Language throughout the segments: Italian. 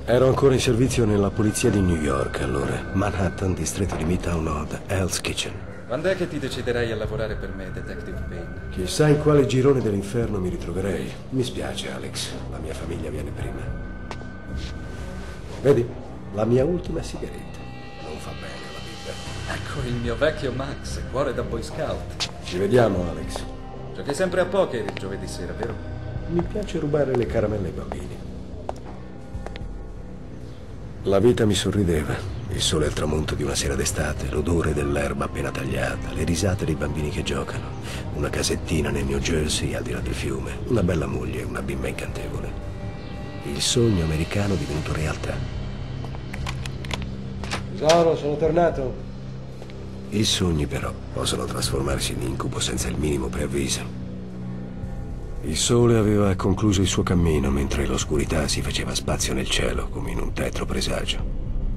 Ero ancora in servizio nella polizia di New York, allora. Manhattan, distretto di Midtown Nord, Hell's Kitchen. Quando è che ti deciderai a lavorare per me, Detective Payne? Chissà in quale girone dell'inferno mi ritroverei. Mi spiace, Alex. La mia famiglia viene prima. Vedi? La mia ultima sigaretta. Non fa bene alla vita. Ecco il mio vecchio Max, cuore da Boy Scout. Ci vediamo, Alex. Giochi sempre a poker il giovedì sera, vero? Mi piace rubare le caramelle ai bambini. La vita mi sorrideva. Il sole al tramonto di una sera d'estate, l'odore dell'erba appena tagliata, le risate dei bambini che giocano, una casettina nel New Jersey al di là del fiume, una bella moglie e una bimba incantevole. Il sogno americano divenuto realtà. Tesoro, sono tornato. I sogni però possono trasformarsi in incubo senza il minimo preavviso. Il sole aveva concluso il suo cammino mentre l'oscurità si faceva spazio nel cielo come in un tetro presagio.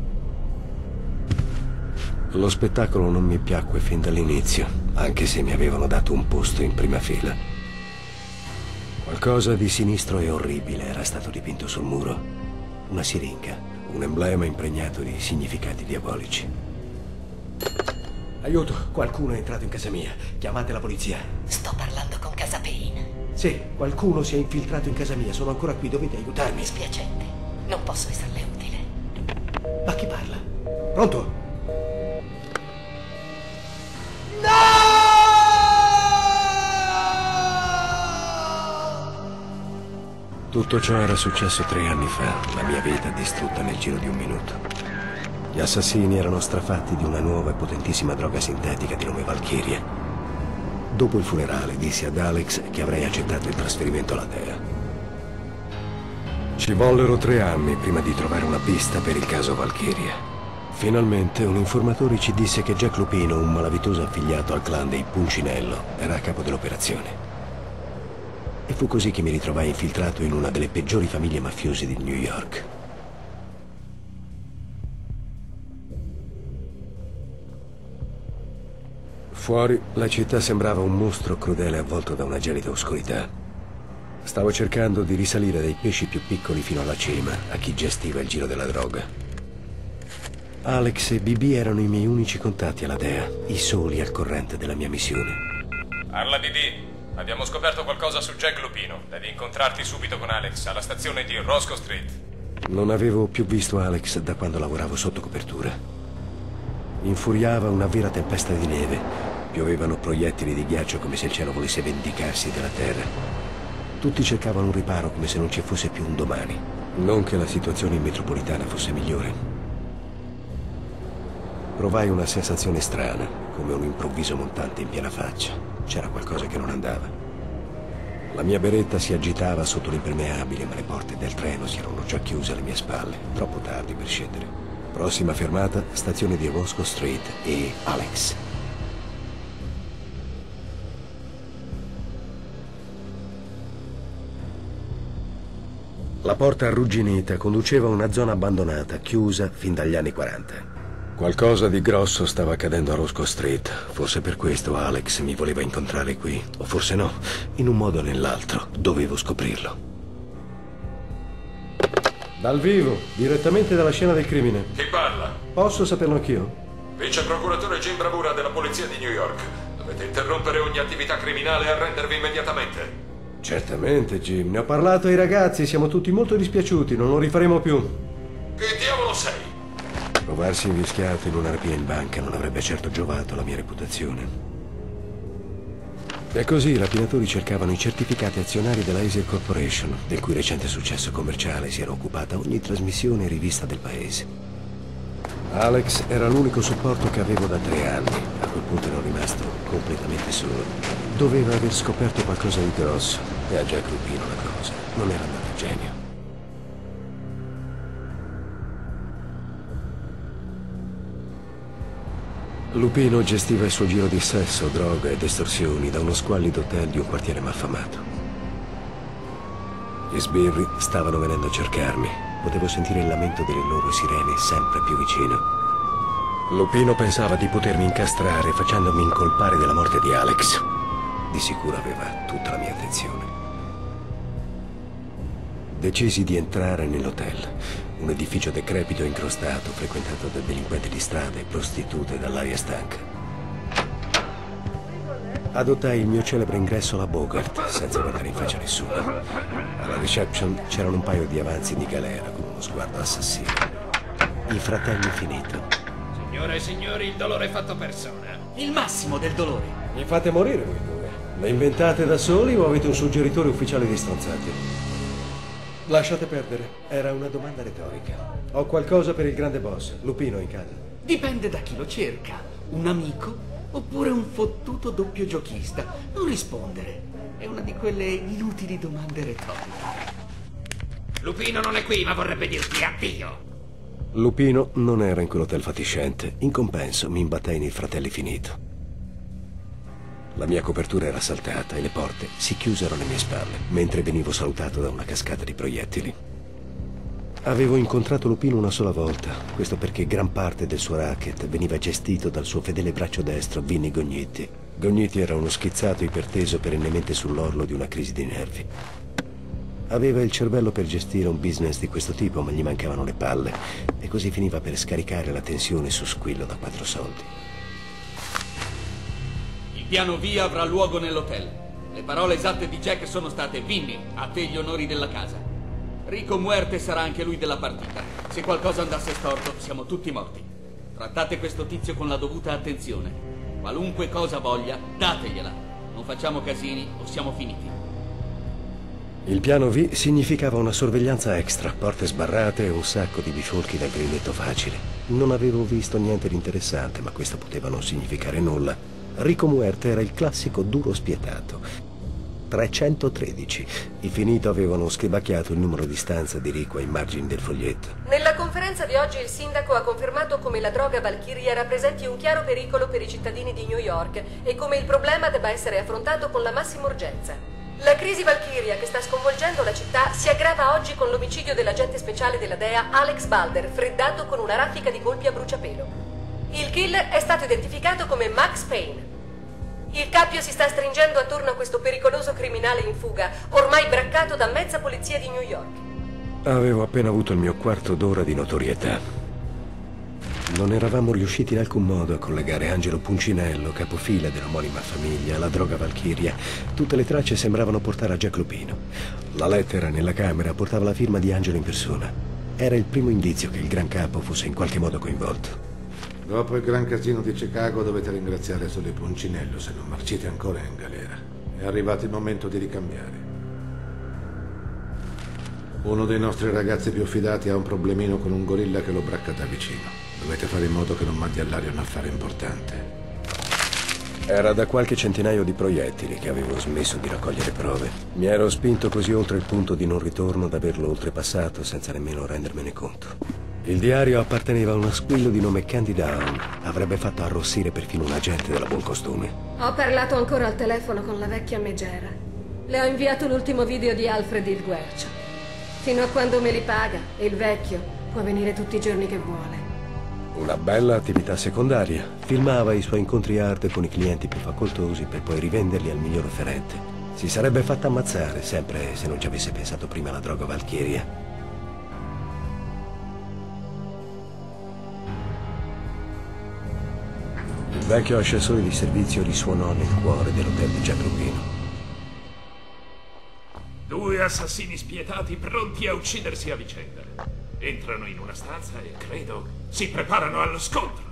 Lo spettacolo non mi piacque fin dall'inizio, anche se mi avevano dato un posto in prima fila. Qualcosa di sinistro e orribile era stato dipinto sul muro. Una siringa, un emblema impregnato di significati diabolici. Aiuto, qualcuno è entrato in casa mia. Chiamate la polizia. Sto parlando con Casa Payne. Sì, qualcuno si è infiltrato in casa mia. Sono ancora qui, dovete aiutarmi. Dispiacente. Non posso esserle utile. Ma chi parla? Pronto? No! Tutto ciò era successo 3 anni fa. La mia vita distrutta nel giro di un minuto. Gli assassini erano strafatti di una nuova e potentissima droga sintetica di nome Valkyria. Dopo il funerale dissi ad Alex che avrei accettato il trasferimento alla DEA. Ci vollero 3 anni prima di trovare una pista per il caso Valkyria. Finalmente un informatore ci disse che Jack Lupino, un malavitoso affiliato al clan dei Puncinello, era a capo dell'operazione. E fu così che mi ritrovai infiltrato in una delle peggiori famiglie mafiose di New York. Fuori, la città sembrava un mostro crudele avvolto da una gelida oscurità. Stavo cercando di risalire dai pesci più piccoli fino alla cima, a chi gestiva il giro della droga. Alex e BB erano i miei unici contatti alla DEA, i soli al corrente della mia missione. Parla BB. Abbiamo scoperto qualcosa su Jack Lupino. Devi incontrarti subito con Alex alla stazione di Roscoe Street. Non avevo più visto Alex da quando lavoravo sotto copertura. Infuriava una vera tempesta di neve. Piovevano proiettili di ghiaccio come se il cielo volesse vendicarsi della terra. Tutti cercavano un riparo come se non ci fosse più un domani. Non che la situazione in metropolitana fosse migliore. Provai una sensazione strana, come un improvviso montante in piena faccia. C'era qualcosa che non andava. La mia beretta si agitava sotto l'impermeabile, ma le porte del treno si erano già chiuse alle mie spalle. Troppo tardi per scendere. Prossima fermata, stazione di Roscoe Street e Alex. La porta arrugginita conduceva a una zona abbandonata, chiusa fin dagli anni 40. Qualcosa di grosso stava accadendo a Roscoe Street. Forse per questo Alex mi voleva incontrare qui. O forse no. In un modo o nell'altro, dovevo scoprirlo. Dal vivo, direttamente dalla scena del crimine. Chi parla? Posso saperlo anch'io? Vice procuratore Jim Bravura della polizia di New York. Dovete interrompere ogni attività criminale e arrendervi immediatamente. Certamente, Jim. Ne ho parlato ai ragazzi, siamo tutti molto dispiaciuti, non lo rifaremo più. Che diavolo sei? Trovarsi invischiato in una rapina in banca non avrebbe certo giovato alla mia reputazione. E così i rapinatori cercavano i certificati azionari della Acer Corporation, del cui recente successo commerciale si era occupata ogni trasmissione e rivista del paese. Alex era l'unico supporto che avevo da 3 anni. A quel punto ero rimasto completamente solo. Doveva aver scoperto qualcosa di grosso e a Jack Lupino la cosa non era andata a genio. Lupino gestiva il suo giro di sesso, droga ed estorsioni da uno squallido hotel di un quartiere malfamato. Gli sbirri stavano venendo a cercarmi. Potevo sentire il lamento delle loro sirene sempre più vicino. Lupino pensava di potermi incastrare facendomi incolpare della morte di Alex. Di sicuro aveva tutta la mia attenzione. Decisi di entrare nell'hotel. Un edificio decrepito e incrostato, frequentato da delinquenti di strada e prostitute dall'aria stanca. Adottai il mio celebre ingresso alla Bogart, senza guardare in faccia a nessuno. Alla reception c'erano un paio di avanzi di galera con uno sguardo assassino. I fratelli Finito. Signore e signori, il dolore è fatto persona. Il massimo del dolore. Mi fate morire voi due. Le inventate da soli o avete un suggeritore ufficiale di stronzate? Lasciate perdere, era una domanda retorica. Ho qualcosa per il grande boss, Lupino in casa. Dipende da chi lo cerca. Un amico oppure un fottuto doppio giochista? Non rispondere. È una di quelle inutili domande retoriche. Lupino non è qui, ma vorrebbe dirti addio. Lupino non era in quell'hotel fatiscente. In compenso mi imbattei nei fratelli Finito. La mia copertura era saltata e le porte si chiusero alle mie spalle, mentre venivo salutato da una cascata di proiettili. Avevo incontrato Lupino una sola volta, questo perché gran parte del suo racket veniva gestito dal suo fedele braccio destro, Vinny Gognitti. Gognitti era uno schizzato iperteso perennemente sull'orlo di una crisi di nervi. Aveva il cervello per gestire un business di questo tipo, ma gli mancavano le palle, e così finiva per scaricare la tensione su Squillo da 4 soldi. Il piano V avrà luogo nell'hotel. Le parole esatte di Jack sono state: Vinny, a te gli onori della casa. Rico Muerte sarà anche lui della partita. Se qualcosa andasse storto, siamo tutti morti. Trattate questo tizio con la dovuta attenzione. Qualunque cosa voglia, dategliela. Non facciamo casini o siamo finiti. Il piano V significava una sorveglianza extra, porte sbarrate e un sacco di bifolchi dal grilletto facile. Non avevo visto niente di interessante, ma questo poteva non significare nulla. Rico Muerte era il classico duro spietato. 313. I Finito avevano scribacchiato il numero di stanza di Rico ai margini del foglietto. Nella conferenza di oggi il sindaco ha confermato come la droga Valkyria rappresenti un chiaro pericolo per i cittadini di New York e come il problema debba essere affrontato con la massima urgenza. La crisi Valkyria che sta sconvolgendo la città si aggrava oggi con l'omicidio dell'agente speciale della DEA Alex Balder, freddato con una raffica di colpi a bruciapelo. Il killer è stato identificato come Max Payne. Il cappio si sta stringendo attorno a questo pericoloso criminale in fuga, ormai braccato da mezza polizia di New York. Avevo appena avuto il mio quarto d'ora di notorietà. Non eravamo riusciti in alcun modo a collegare Angelo Puncinello, capofila dell'omonima famiglia, alla droga Valkyria. Tutte le tracce sembravano portare a Jack Lupino. La lettera nella camera portava la firma di Angelo in persona. Era il primo indizio che il gran capo fosse in qualche modo coinvolto. Dopo il gran casino di Chicago dovete ringraziare solo il Puncinello se non marcite ancora in galera. È arrivato il momento di ricambiare. Uno dei nostri ragazzi più fidati ha un problemino con un gorilla che lo bracca da vicino. Dovete fare in modo che non mandi all'aria un affare importante. Era da qualche centinaio di proiettili che avevo smesso di raccogliere prove. Mi ero spinto così oltre il punto di non ritorno da averlo oltrepassato senza nemmeno rendermene conto. Il diario apparteneva a uno squillo di nome Candy Down. Avrebbe fatto arrossire perfino un agente della buon costume. Ho parlato ancora al telefono con la vecchia megera. Le ho inviato l'ultimo video di Alfred il Guercio. Fino a quando me li paga, e il vecchio può venire tutti i giorni che vuole. Una bella attività secondaria. Filmava i suoi incontri arte con i clienti più facoltosi per poi rivenderli al miglior offerente. Si sarebbe fatta ammazzare, sempre se non ci avesse pensato prima alla droga Valkyria. Il vecchio ascensore di servizio risuonò nel cuore dell'hotel di Jack Lupino. 2 assassini spietati pronti a uccidersi a vicenda. Entrano in una stanza e, credo, si preparano allo scontro.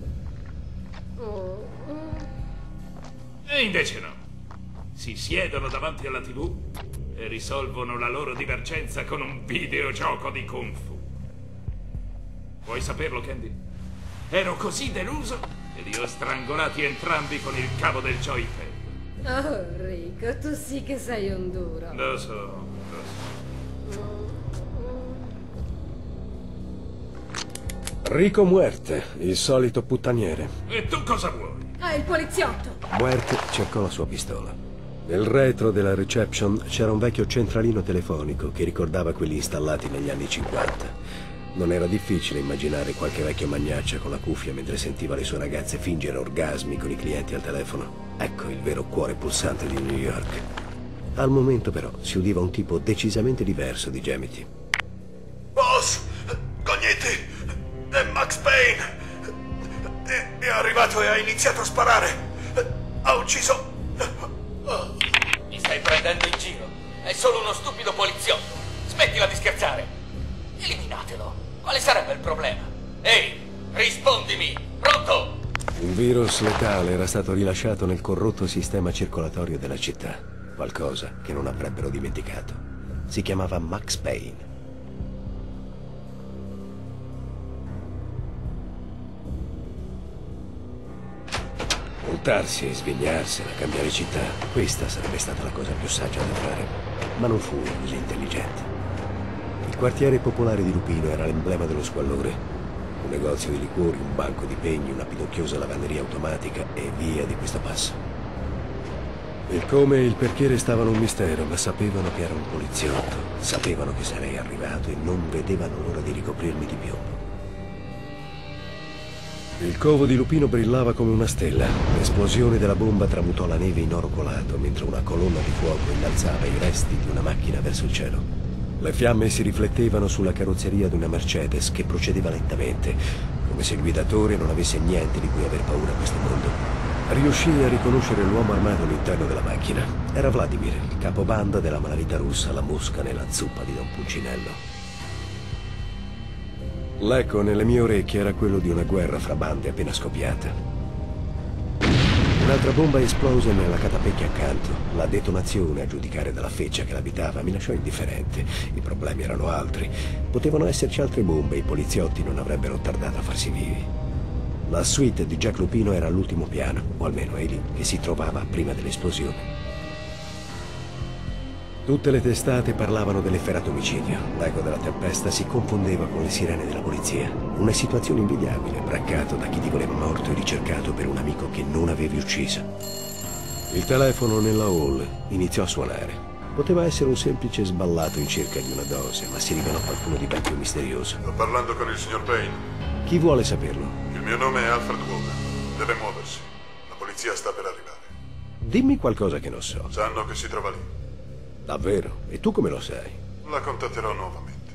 E invece no. Si siedono davanti alla TV e risolvono la loro divergenza con un videogioco di Kung Fu. Vuoi saperlo, Candy? Ero così deluso e li ho strangolati entrambi con il cavo del joypad. Oh, Rico, tu sì che sei un duro. Lo so. Rico Muerte, il solito puttaniere. E tu cosa vuoi? Ah, il poliziotto! Muerte cercò la sua pistola. Nel retro della reception c'era un vecchio centralino telefonico che ricordava quelli installati negli anni 50. Non era difficile immaginare qualche vecchio magnaccia con la cuffia mentre sentiva le sue ragazze fingere orgasmi con i clienti al telefono. Ecco il vero cuore pulsante di New York. Al momento però si udiva un tipo decisamente diverso di gemiti. Boss! Payne è arrivato e ha iniziato a sparare. Ha ucciso... Mi stai prendendo in giro? È solo uno stupido poliziotto. Smettila di scherzare. Eliminatelo. Quale sarebbe il problema? Ehi, rispondimi. Pronto? Un virus letale era stato rilasciato nel corrotto sistema circolatorio della città. Qualcosa che non avrebbero dimenticato. Si chiamava Max Payne. Voltarsi e svegliarsela, cambiare città, questa sarebbe stata la cosa più saggia da fare. Ma non fu così intelligente. Il quartiere popolare di Lupino era l'emblema dello squallore. Un negozio di liquori, un banco di pegni, una pidocchiosa lavanderia automatica e via di questo passo. Il come e il perché restavano un mistero, ma sapevano che era un poliziotto. Sapevano che sarei arrivato e non vedevano l'ora di ricoprirmi di piombo. Il covo di Lupino brillava come una stella. L'esplosione della bomba tramutò la neve in oro colato, mentre una colonna di fuoco innalzava i resti di una macchina verso il cielo. Le fiamme si riflettevano sulla carrozzeria di una Mercedes che procedeva lentamente, come se il guidatore non avesse niente di cui aver paura a questo mondo. Riuscii a riconoscere l'uomo armato all'interno della macchina. Era Vladimir, il capobanda della malavita russa, la mosca nella zuppa di Don Pulcinello. L'eco nelle mie orecchie era quello di una guerra fra bande appena scoppiata. Un'altra bomba esplose nella catapecchia accanto. La detonazione, a giudicare dalla feccia che l'abitava, mi lasciò indifferente. I problemi erano altri. Potevano esserci altre bombe e i poliziotti non avrebbero tardato a farsi vivi. La suite di Jack Lupino era all'ultimo piano, o almeno è lì che si trovava prima dell'esplosione. Tutte le testate parlavano dell'efferato omicidio. L'eco della tempesta si confondeva con le sirene della polizia. Una situazione invidiabile, braccato da chi ti voleva morto e ricercato per un amico che non avevi ucciso. Il telefono nella hall iniziò a suonare. Poteva essere un semplice sballato in cerca di una dose, ma si rivelò qualcuno di ben più misterioso. Sto parlando con il signor Payne. Chi vuole saperlo? Il mio nome è Alfred Walker. Deve muoversi. La polizia sta per arrivare. Dimmi qualcosa che non so. Sanno che si trova lì. Davvero? E tu come lo sai? La contatterò nuovamente.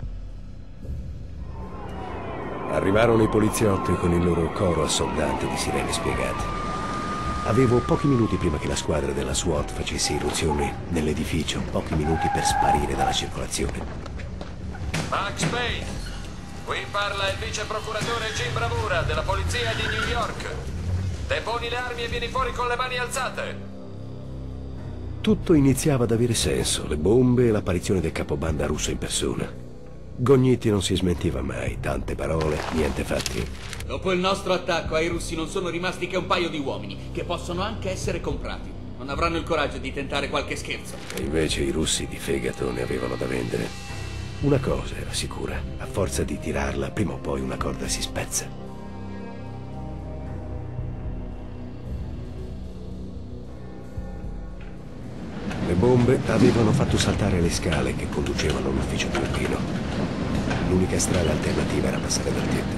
Arrivarono i poliziotti con il loro coro assordante di sirene spiegate. Avevo pochi minuti prima che la squadra della SWAT facesse irruzione nell'edificio, pochi minuti per sparire dalla circolazione. Max Payne, qui parla il vice procuratore Jim Bravura della polizia di New York. Deponi le armi e vieni fuori con le mani alzate. Tutto iniziava ad avere senso, le bombe e l'apparizione del capobanda russo in persona. Gognitti non si smentiva mai, tante parole, niente fatti. Dopo il nostro attacco ai russi non sono rimasti che un paio di uomini, che possono anche essere comprati. Non avranno il coraggio di tentare qualche scherzo. E invece i russi di fegato ne avevano da vendere. Una cosa era sicura, a forza di tirarla, prima o poi una corda si spezza. Le bombe avevano fatto saltare le scale che conducevano all'ufficio di Lupino. L'unica strada alternativa era passare dal tetto.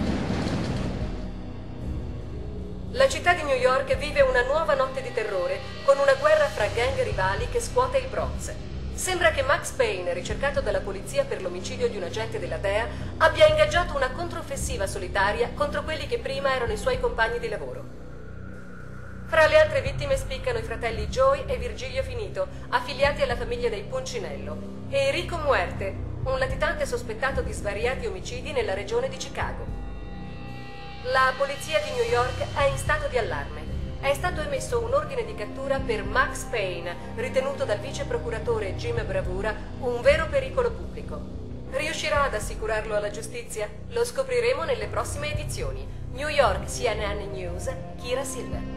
La città di New York vive una nuova notte di terrore, con una guerra fra gang rivali che scuote il Bronx. Sembra che Max Payne, ricercato dalla polizia per l'omicidio di un agente della DEA, abbia ingaggiato una controffensiva solitaria contro quelli che prima erano i suoi compagni di lavoro. Fra le altre vittime spiccano i fratelli Joey e Virgilio Finito, affiliati alla famiglia dei Puncinello, e Rico Muerte, un latitante sospettato di svariati omicidi nella regione di Chicago. La polizia di New York è in stato di allarme. È stato emesso un ordine di cattura per Max Payne, ritenuto dal vice procuratore Jim Bravura un vero pericolo pubblico. Riuscirà ad assicurarlo alla giustizia? Lo scopriremo nelle prossime edizioni. New York CNN News, Kira Silver.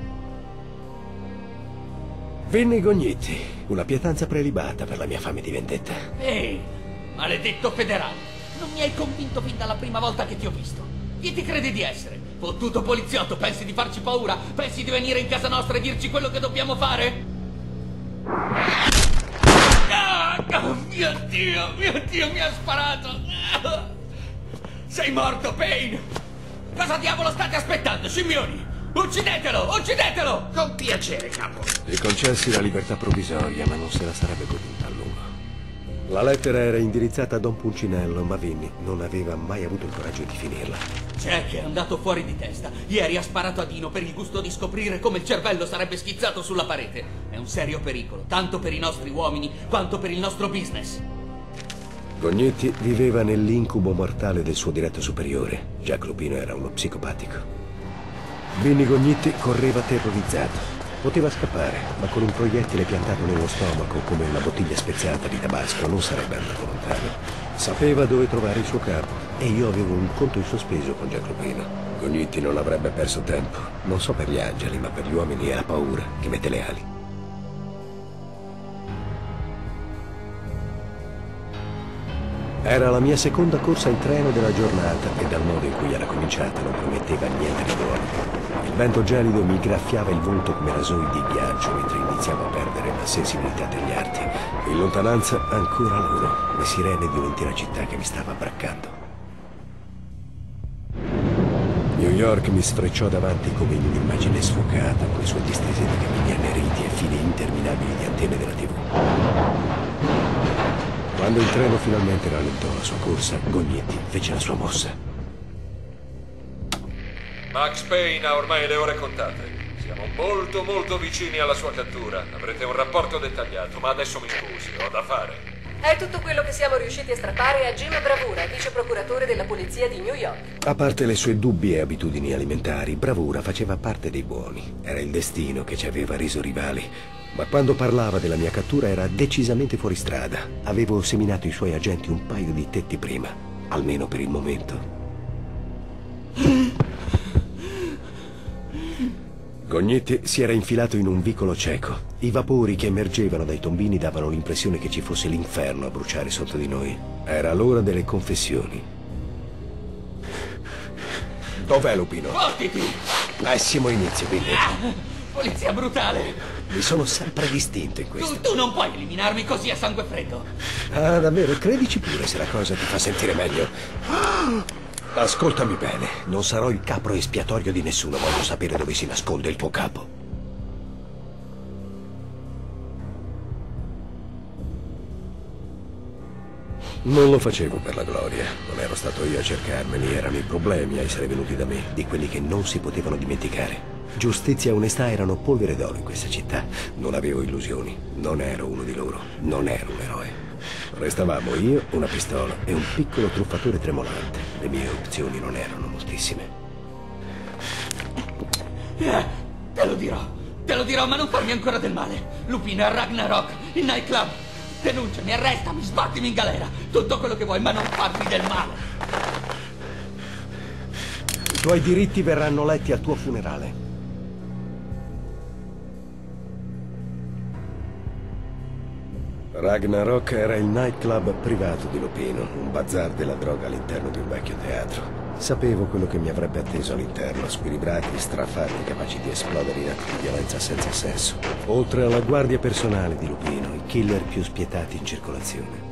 Venne Gognitti, una pietanza prelibata per la mia fame di vendetta. Ehi, maledetto federale, non mi hai convinto fin dalla prima volta che ti ho visto. Chi ti credi di essere? Fottuto poliziotto, pensi di farci paura? Pensi di venire in casa nostra e dirci quello che dobbiamo fare? Oh, mio Dio, mi ha sparato! Sei morto, Payne! Cosa diavolo state aspettando, scimmioni? Uccidetelo! Uccidetelo! Con piacere, capo. Gli concessi la libertà provvisoria, ma non se la sarebbe goduta a lungo. La lettera era indirizzata a Don Pulcinello, ma Vinny non aveva mai avuto il coraggio di finirla. Jack è andato fuori di testa. Ieri ha sparato a Dino per il gusto di scoprire come il cervello sarebbe schizzato sulla parete. È un serio pericolo, tanto per i nostri uomini quanto per il nostro business. Gognitti viveva nell'incubo mortale del suo diretto superiore. Jack Lupino era uno psicopatico. Vinny Gognitti correva terrorizzato. Poteva scappare, ma con un proiettile piantato nello stomaco come una bottiglia spezzata di tabasco non sarebbe andato lontano. Sapeva dove trovare il suo capo e io avevo un conto in sospeso con Jack Lupino. Gognitti non avrebbe perso tempo. Non so per gli angeli, ma per gli uomini è la paura che mette le ali. Era la mia seconda corsa in treno della giornata e dal modo in cui era cominciata non prometteva niente di buono. Il vento gelido mi graffiava il volto come rasoi di ghiaccio mentre iniziavo a perdere la sensibilità degli arti. In lontananza ancora loro, le sirene di un'intera città che mi stava abbraccando. New York mi sfrecciò davanti come in un'immagine sfocata, con le sue distese di camini anneriti e fili interminabili di antenne della TV. Quando il treno finalmente rallentò la sua corsa, Gognitti fece la sua mossa. Max Payne ha ormai le ore contate. Siamo molto vicini alla sua cattura. Avrete un rapporto dettagliato, ma adesso mi scusi, ho da fare. È tutto quello che siamo riusciti a strappare a Jim Bravura, vice procuratore della polizia di New York. A parte le sue dubbie abitudini alimentari, Bravura faceva parte dei buoni. Era il destino che ci aveva reso rivali. Ma quando parlava della mia cattura era decisamente fuori strada. Avevo seminato i suoi agenti un paio di tetti prima, almeno per il momento. Gognitti si era infilato in un vicolo cieco. I vapori che emergevano dai tombini davano l'impressione che ci fosse l'inferno a bruciare sotto di noi. Era l'ora delle confessioni. Dov'è Lupino? Portiti! Pessimo inizio, quindi. Polizia brutale! Mi sono sempre distinto in questo. Tu non puoi eliminarmi così a sangue freddo. Ah, davvero? Credici pure se la cosa ti fa sentire meglio. Ascoltami bene, non sarò il capro espiatorio di nessuno, voglio sapere dove si nasconde il tuo capo. Non lo facevo per la gloria, non ero stato io a cercarmeli, erano i problemi a essere venuti da me, di quelli che non si potevano dimenticare. Giustizia e onestà erano polvere d'oro in questa città, non avevo illusioni, non ero uno di loro, non ero un eroe. Restavamo io, una pistola e un piccolo truffatore tremolante. Le mie opzioni non erano moltissime. Te lo dirò, ma non farmi ancora del male. Lupino a Ragnarok, il nightclub. Denunciami, arrestami, sbattimi in galera. Tutto quello che vuoi, ma non farmi del male. I tuoi diritti verranno letti al tuo funerale. Ragnarok era il nightclub privato di Lupino, un bazar della droga all'interno di un vecchio teatro. Sapevo quello che mi avrebbe atteso all'interno, squilibrati, strafatti, capaci di esplodere in atti di violenza senza senso. Oltre alla guardia personale di Lupino, i killer più spietati in circolazione.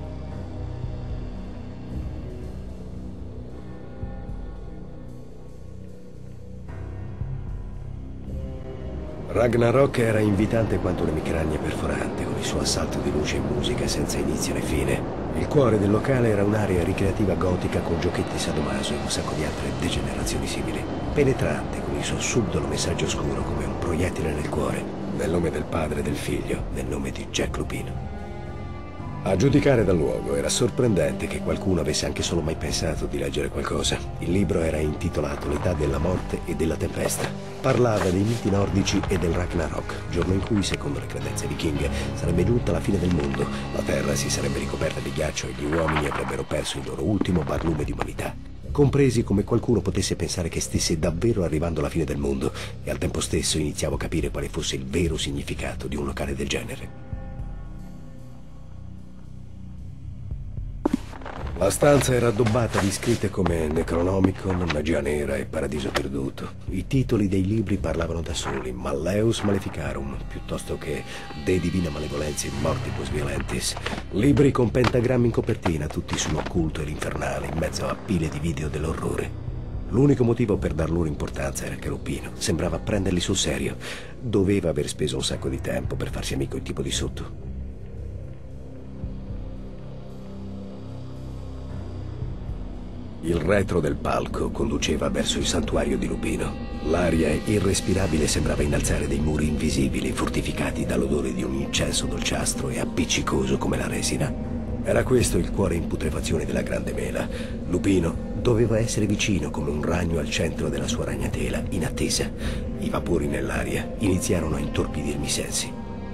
Ragnarok era invitante quanto un'emicrania perforante, con il suo assalto di luce e musica senza inizio né fine. Il cuore del locale era un'area ricreativa gotica con giochetti sadomaso e un sacco di altre degenerazioni simili. Penetrante, con il suo subdolo messaggio oscuro come un proiettile nel cuore, nel nome del padre e del figlio, nel nome di Jack Lupino. A giudicare dal luogo, era sorprendente che qualcuno avesse anche solo mai pensato di leggere qualcosa. Il libro era intitolato L'età della morte e della tempesta. Parlava dei miti nordici e del Ragnarok, giorno in cui, secondo le credenze vichinghe, sarebbe giunta la fine del mondo, la terra si sarebbe ricoperta di ghiaccio e gli uomini avrebbero perso il loro ultimo barlume di umanità. Compresi come qualcuno potesse pensare che stesse davvero arrivando alla fine del mondo, e al tempo stesso iniziavo a capire quale fosse il vero significato di un locale del genere. La stanza era addobbata di scritte come Necronomicon, Magia Nera e Paradiso Perduto. I titoli dei libri parlavano da soli, Malleus Maleficarum, piuttosto che De Divina Malevolentia Mortibus Violentis. Libri con pentagrammi in copertina, tutti sull'occulto e l'infernale, in mezzo a pile di video dell'orrore. L'unico motivo per dar loro importanza era che Lupino sembrava prenderli sul serio. Doveva aver speso un sacco di tempo per farsi amico il tipo di sotto. Il retro del palco conduceva verso il santuario di Lupino. L'aria irrespirabile sembrava innalzare dei muri invisibili, fortificati dall'odore di un incenso dolciastro e appiccicoso come la resina. Era questo il cuore in putrefazione della Grande Mela. Lupino doveva essere vicino come un ragno al centro della sua ragnatela, in attesa. I vapori nell'aria iniziarono a intorpidirmi i sensi.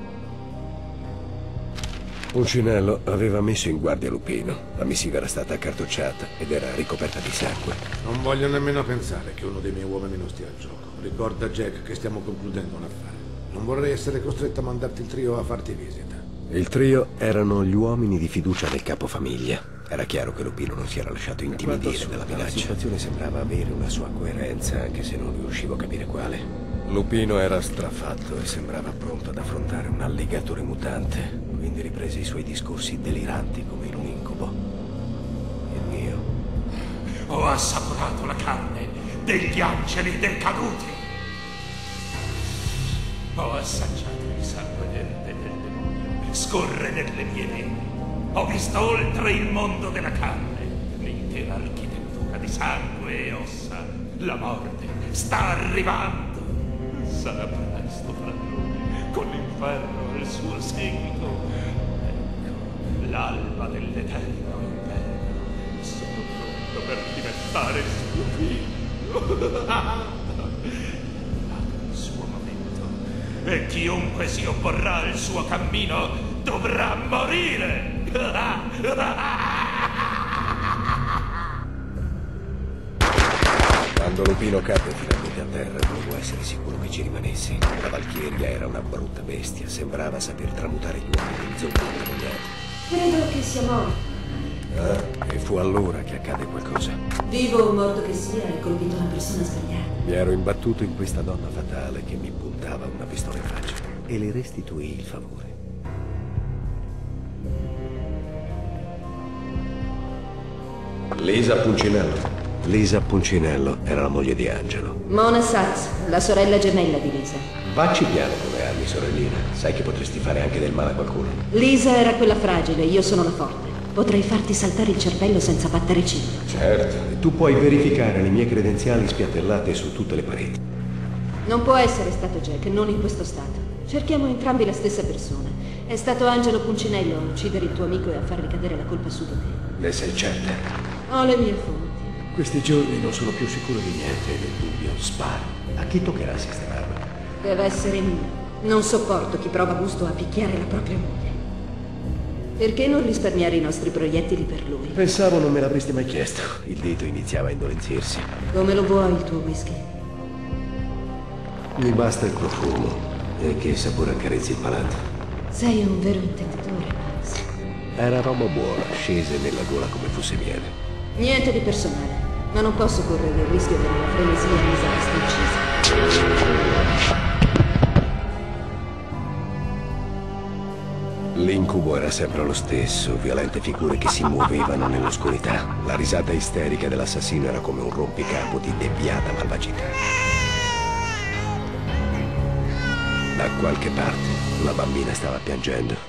Puncinello aveva messo in guardia Lupino. La missiva era stata accartocciata ed era ricoperta di sangue. Non voglio nemmeno pensare che uno dei miei uomini non stia al gioco. Ricorda, Jack, che stiamo concludendo un affare. Non vorrei essere costretto a mandarti il trio a farti visita. Il trio erano gli uomini di fiducia del capofamiglia. Era chiaro che Lupino non si era lasciato intimidire dalla minaccia. La situazione sembrava avere una sua coerenza, anche se non riuscivo a capire quale. Lupino era strafatto e sembrava pronto ad affrontare un alligatore mutante, quindi riprese i suoi discorsi deliranti come in un incubo. Il mio. Ho assaporato la carne degli angeli decaduti. Ho assaggiato il sangue verde del demonio, scorre nelle mie vene. Ho visto oltre il mondo della carne, l'intera architettura di sangue e ossa. La morte sta arrivando. Sarà presto fra noi, con l'inferno al suo seguito. Ecco, l'alba dell'eterno inverno. Sono pronto per diventare suo figlio. Il suo momento. E chiunque si opporrà al suo cammino dovrà morire. Quando Lupino cadde finalmente a terra, volevo essere sicuro che ci rimanessi. La Valchiria era una brutta bestia, sembrava saper tramutare gli uomini in zombie demoniati. Credo che sia morto. E fu allora che accadde qualcosa. Vivo o morto che sia, hai colpito la persona sbagliata. Mi ero imbattuto in questa donna fatale che mi puntava una pistola in faccia e le restituì il favore. Lisa Puncinello. Lisa Puncinello era la moglie di Angelo. Mona Sachs, la sorella gemella di Lisa. Vacci piano come armi, sorellina. Sai che potresti fare anche del male a qualcuno. Lisa era quella fragile, io sono la forte. Potrei farti saltare il cervello senza battere ciglio. Certo, e tu puoi verificare le mie credenziali spiattellate su tutte le pareti. Non può essere stato Jack, non in questo stato. Cerchiamo entrambi la stessa persona. È stato Angelo Puncinello a uccidere il tuo amico e a far ricadere la colpa su di te. Ne sei certa? Ho le mie fonti. Questi giorni non sono più sicuro di niente e nel dubbio sparo. A chi toccherà sistemarlo? Deve essere mio. Non sopporto chi prova gusto a picchiare la propria moglie. Perché non risparmiare i nostri proiettili per lui? Pensavo non me l'avresti mai chiesto. Il dito iniziava a indolenzirsi. Come lo vuoi il tuo whisky? Mi basta il profumo e che sapore accarezzi il palato. Sei un vero intentatore, Max. Era roba buona, scese nella gola come fosse miele. Niente di personale, ma non posso correre il rischio che nella frenesia Lisa resti uccisa. L'incubo era sempre lo stesso, violente figure che si muovevano nell'oscurità. La risata isterica dell'assassino era come un rompicapo di deviata malvagità. Da qualche parte la bambina stava piangendo.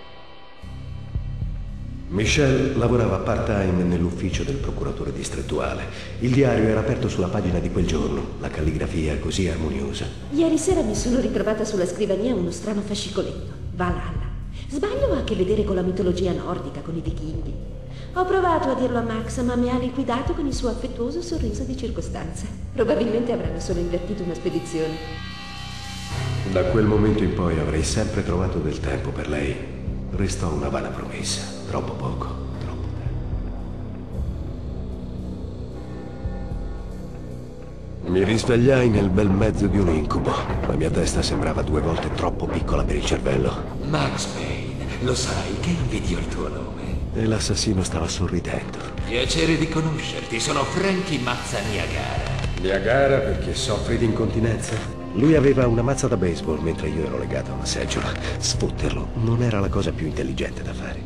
Michelle lavorava part-time nell'ufficio del procuratore distrettuale. Il diario era aperto sulla pagina di quel giorno, la calligrafia così armoniosa. Ieri sera mi sono ritrovata sulla scrivania uno strano fascicoletto. Valhalla. Sbaglio o ha a che vedere con la mitologia nordica, con i vichinghi? Ho provato a dirlo a Max, ma mi ha liquidato con il suo affettuoso sorriso di circostanza. Probabilmente avranno solo invertito una spedizione. Da quel momento in poi avrei sempre trovato del tempo per lei. Restò una vana promessa. Troppo poco, troppo tempo. Mi risvegliai nel bel mezzo di un incubo. La mia testa sembrava 2 volte troppo piccola per il cervello. Max Payne, lo sai che invidio il tuo nome. E l'assassino stava sorridendo. Piacere di conoscerti, sono Frankie Mazza Niagara. Niagara perché soffri di incontinenza? Lui aveva una mazza da baseball mentre io ero legato a una seggiola. Sfotterlo non era la cosa più intelligente da fare.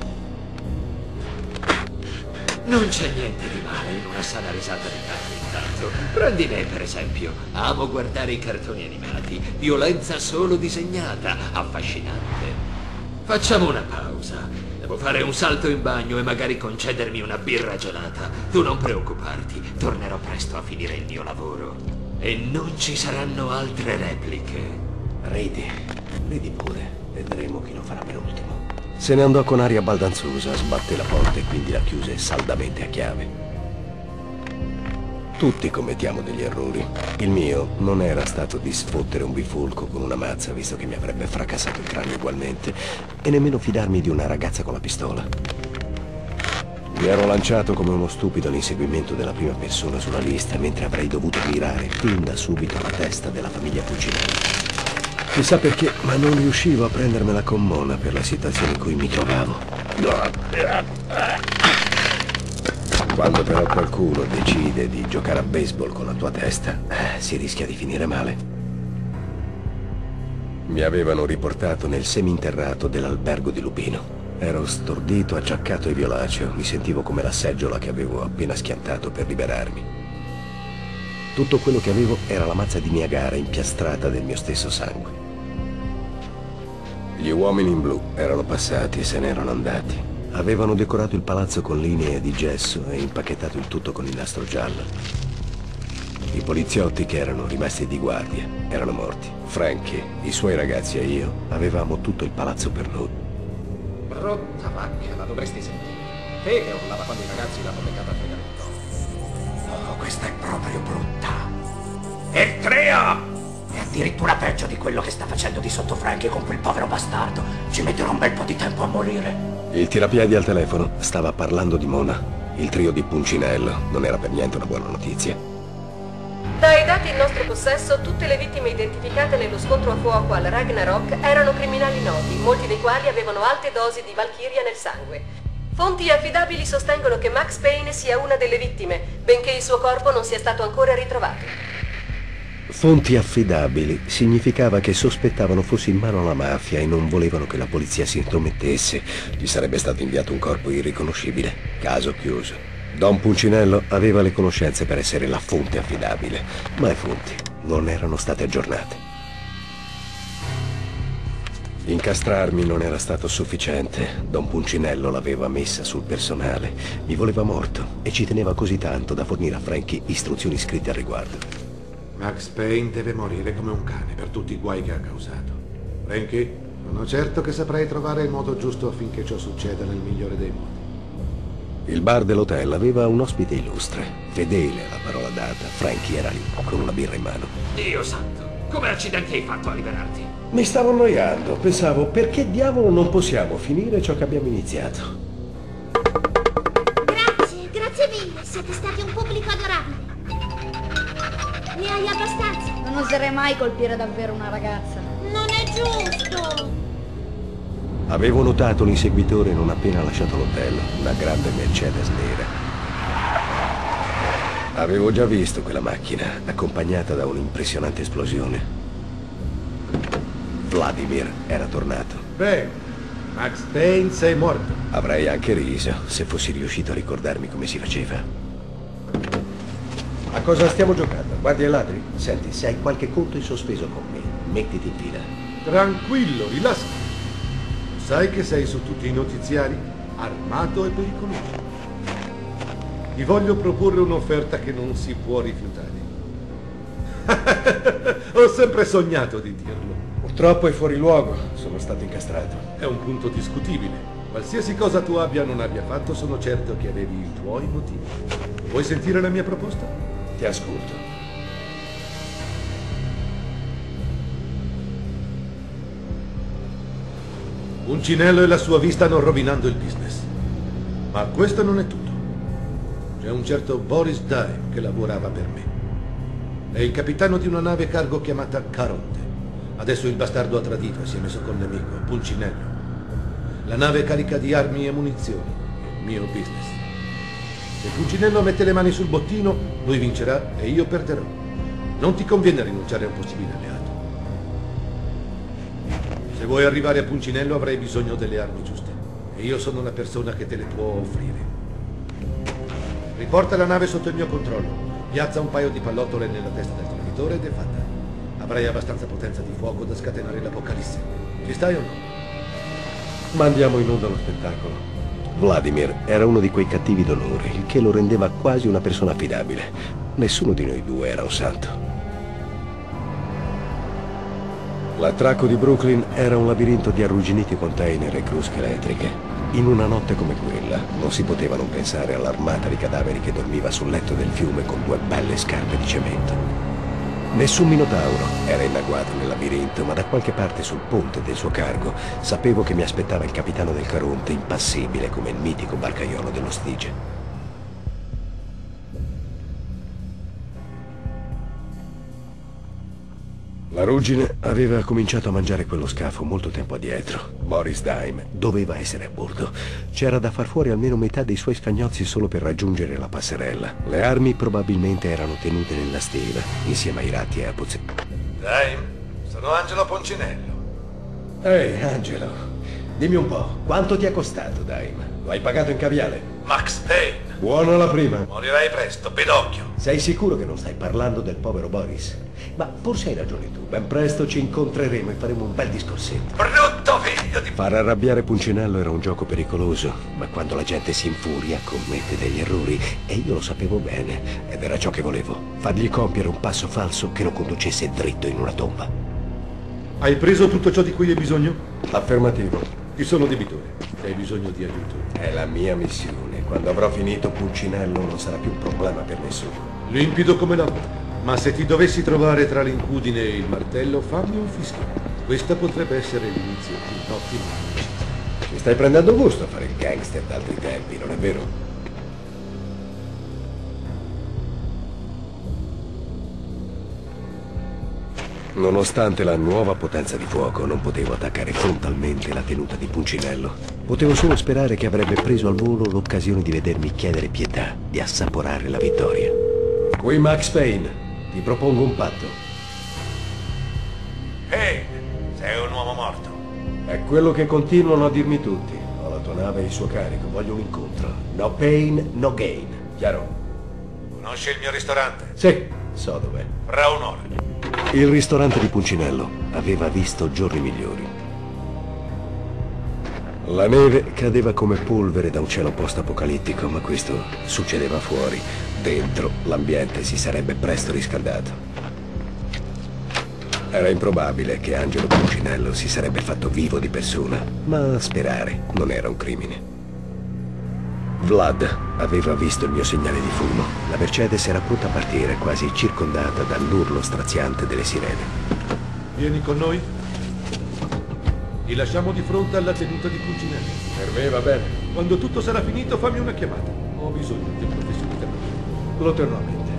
Non c'è niente di male in una sana risata di tanto in tanto. scherzo. Prendi me, per esempio. Amo guardare i cartoni animati. Violenza solo disegnata. Affascinante. Facciamo una pausa. Devo fare un salto in bagno e magari concedermi una birra gelata. Tu non preoccuparti. Tornerò presto a finire il mio lavoro. E non ci saranno altre repliche. Ridi pure. Vedremo chi lo farà per ultimo. Se ne andò con aria baldanzosa, sbatté la porta e quindi la chiuse saldamente a chiave. Tutti commettiamo degli errori. Il mio non era stato di sfottere un bifulco con una mazza, visto che mi avrebbe fracassato il cranio ugualmente, e nemmeno fidarmi di una ragazza con la pistola. Mi ero lanciato come uno stupido all'inseguimento della prima persona sulla lista, mentre avrei dovuto mirare fin da subito la testa della famiglia Puccinelli. Chissà perché, ma non riuscivo a prendermela con Mona per la situazione in cui mi trovavo. Quando però qualcuno decide di giocare a baseball con la tua testa, si rischia di finire male. Mi avevano riportato nel seminterrato dell'albergo di Lupino. Ero stordito, acciaccato e violaceo. Mi sentivo come la seggiola che avevo appena schiantato per liberarmi. Tutto quello che avevo era la mazza di Niagara impiastrata del mio stesso sangue. Gli uomini in blu erano passati e se ne erano andati. Avevano decorato il palazzo con linee di gesso e impacchettato il tutto con il nastro giallo. I poliziotti che erano rimasti di guardia erano morti. Frankie, i suoi ragazzi e io avevamo tutto il palazzo per noi. Brutta macchia, la dovresti sentire. Te che urlava quando i ragazzi l'hanno beccata a fregare il dono. Oh, questa è proprio brutta. E Trea! È addirittura peggio di quello che sta facendo di sotto Frankie con quel povero bastardo. Ci metterà un bel po' di tempo a morire. Il tirapiedi al telefono stava parlando di Mona. Il trio di Puncinello non era per niente una buona notizia. Dai dati in nostro possesso, tutte le vittime identificate nello scontro a fuoco al Ragnarok erano criminali noti, molti dei quali avevano alte dosi di Valchiria nel sangue. Fonti affidabili sostengono che Max Payne sia una delle vittime, benché il suo corpo non sia stato ancora ritrovato. Fonti affidabili significava che sospettavano fosse in mano alla mafia e non volevano che la polizia si intromettesse. Gli sarebbe stato inviato un corpo irriconoscibile. Caso chiuso. Don Puncinello aveva le conoscenze per essere la fonte affidabile, ma le fonti non erano state aggiornate. Incastrarmi non era stato sufficiente. Don Puncinello l'aveva messa sul personale. Mi voleva morto e ci teneva così tanto da fornire a Frankie istruzioni scritte al riguardo. Max Payne deve morire come un cane per tutti i guai che ha causato. Frankie, sono certo che saprai trovare il modo giusto affinché ciò succeda nel migliore dei modi. Il bar dell'hotel aveva un ospite illustre. Fedele alla parola data, Frankie era lì, con una birra in mano. Dio santo, come accidenti hai fatto a liberarti? Mi stavo annoiando. Pensavo, perché diavolo non possiamo finire ciò che abbiamo iniziato? Grazie mille, siete stati un pubblico adorabile. Ne hai abbastanza? Non oserei mai colpire davvero una ragazza. Non è giusto! Avevo notato l'inseguitore non appena lasciato l'hotel, una grande Mercedes nera. Avevo già visto quella macchina, accompagnata da un'impressionante esplosione. Vladimir era tornato. Beh, Max Payne sei morto. Avrei anche riso se fossi riuscito a ricordarmi come si faceva. A cosa stiamo giocando? Guardi ai ladri? Senti, se hai qualche conto in sospeso con me, mettiti in fila. Tranquillo, rilassati. Sai che sei su tutti i notiziari? Armato e pericoloso. Ti voglio proporre un'offerta che non si può rifiutare. Ho sempre sognato di dirlo. Purtroppo è fuori luogo, sono stato incastrato. È un punto discutibile. Qualsiasi cosa tu abbia o non abbia fatto, sono certo che avevi i tuoi motivi. Vuoi sentire la mia proposta? Ti ascolto. Puncinello e la sua vita stanno rovinando il business. Ma questo non è tutto. C'è un certo Boris Dime che lavorava per me. È il capitano di una nave cargo chiamata Caronte. Adesso il bastardo ha tradito e si è messo con nemico, Puncinello. La nave è carica di armi e munizioni. Il mio business. Se Puncinello mette le mani sul bottino, lui vincerà e io perderò. Non ti conviene rinunciare a un possibile alleato. Se vuoi arrivare a Puncinello avrai bisogno delle armi giuste. E io sono la persona che te le può offrire. Riporta la nave sotto il mio controllo. Piazza un paio di pallottole nella testa del traditore ed è fatta. Avrai abbastanza potenza di fuoco da scatenare l'apocalisse. Ci stai o no? Mandiamo in onda lo spettacolo. Vladimir era uno di quei cattivi d'onore, il che lo rendeva quasi una persona affidabile. Nessuno di noi due era un santo. L'attracco di Brooklyn era un labirinto di arrugginiti container e crusche elettriche. In una notte come quella non si poteva non pensare all'armata di cadaveri che dormiva sul letto del fiume con 2 belle scarpe di cemento. Nessun minotauro era in agguato nel labirinto, ma da qualche parte sul ponte del suo cargo sapevo che mi aspettava il capitano del Caronte, impassibile come il mitico barcaiolo dello Stige. La ruggine aveva cominciato a mangiare quello scafo molto tempo addietro. Boris Dime doveva essere a bordo. C'era da far fuori almeno metà dei suoi scagnozzi solo per raggiungere la passerella. Le armi probabilmente erano tenute nella stela, insieme ai ratti e a pozzetti. Dime, sono Angelo Poncinello. Ehi, Angelo, dimmi un po', quanto ti è costato, Dime? Lo hai pagato in caviale? Max Payne. Buona la prima. Morirai presto, Pinocchio. Sei sicuro che non stai parlando del povero Boris? Ma forse hai ragione tu. Ben presto ci incontreremo e faremo un bel discorsetto. Brutto figlio di... Far arrabbiare Puncinello era un gioco pericoloso, ma quando la gente si infuria commette degli errori, e io lo sapevo bene, ed era ciò che volevo. Fargli compiere un passo falso che lo conducesse dritto in una tomba. Hai preso tutto ciò di cui hai bisogno? Affermativo. Ti sono debitore. Hai bisogno di aiuto. È la mia missione. Quando avrò finito, Puncinello non sarà più un problema per nessuno. Limpido come la vita. Ma se ti dovessi trovare tra l'incudine e il martello, fammi un fischio. Questa potrebbe essere l'inizio di un'ottima amicizia. Ci stai prendendo gusto a fare il gangster d'altri tempi, non è vero? Nonostante la nuova potenza di fuoco, non potevo attaccare frontalmente la tenuta di Puncinello. Potevo solo sperare che avrebbe preso al volo l'occasione di vedermi chiedere pietà, di assaporare la vittoria. Qui Max Payne. Ti propongo un patto. Ehi, sei un uomo morto. È quello che continuano a dirmi tutti. Ho la tua nave e il suo carico, voglio un incontro. No pain, no gain. Chiaro? Conosci il mio ristorante? Sì, so dov'è. Fra un'ora. Il ristorante di Puncinello aveva visto giorni migliori. La neve cadeva come polvere da un cielo post-apocalittico, ma questo succedeva fuori. Dentro l'ambiente si sarebbe presto riscaldato. Era improbabile che Angelo Puncinello si sarebbe fatto vivo di persona, ma sperare non era un crimine. Vlad aveva visto il mio segnale di fumo. La Mercedes era pronta a partire, quasi circondata dall'urlo straziante delle sirene. Vieni con noi? Ti lasciamo di fronte alla tenuta di Puncinello. Per me va bene. Quando tutto sarà finito, fammi una chiamata. Ho bisogno di un professionista. Lo terrò a mente.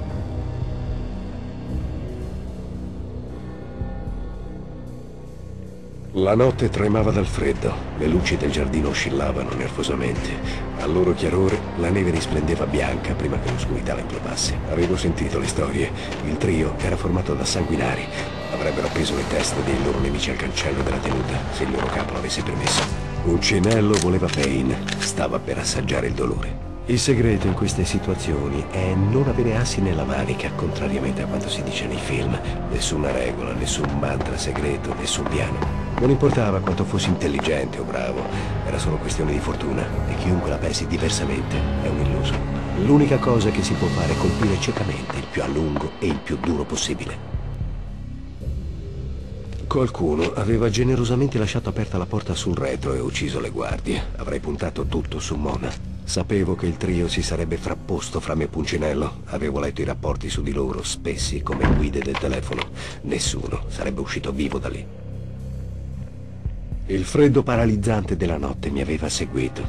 La notte tremava dal freddo, le luci del giardino oscillavano nervosamente. Al loro chiarore la neve risplendeva bianca prima che l'oscurità la implodasse. Avevo sentito le storie. Il trio era formato da sanguinari. Avrebbero appeso le teste dei loro nemici al cancello della tenuta, se il loro capo l'avesse permesso. Puncinello voleva Payne, stava per assaggiare il dolore. Il segreto in queste situazioni è non avere assi nella manica, contrariamente a quanto si dice nei film. Nessuna regola, nessun mantra segreto, nessun piano. Non importava quanto fossi intelligente o bravo, era solo questione di fortuna, e chiunque la pensi diversamente è un illuso. L'unica cosa che si può fare è colpire ciecamente il più a lungo e il più duro possibile. Qualcuno aveva generosamente lasciato aperta la porta sul retro e ucciso le guardie. Avrei puntato tutto su Mona. Sapevo che il trio si sarebbe frapposto fra me e Puncinello. Avevo letto i rapporti su di loro, spessi come guide del telefono. Nessuno sarebbe uscito vivo da lì. Il freddo paralizzante della notte mi aveva seguito.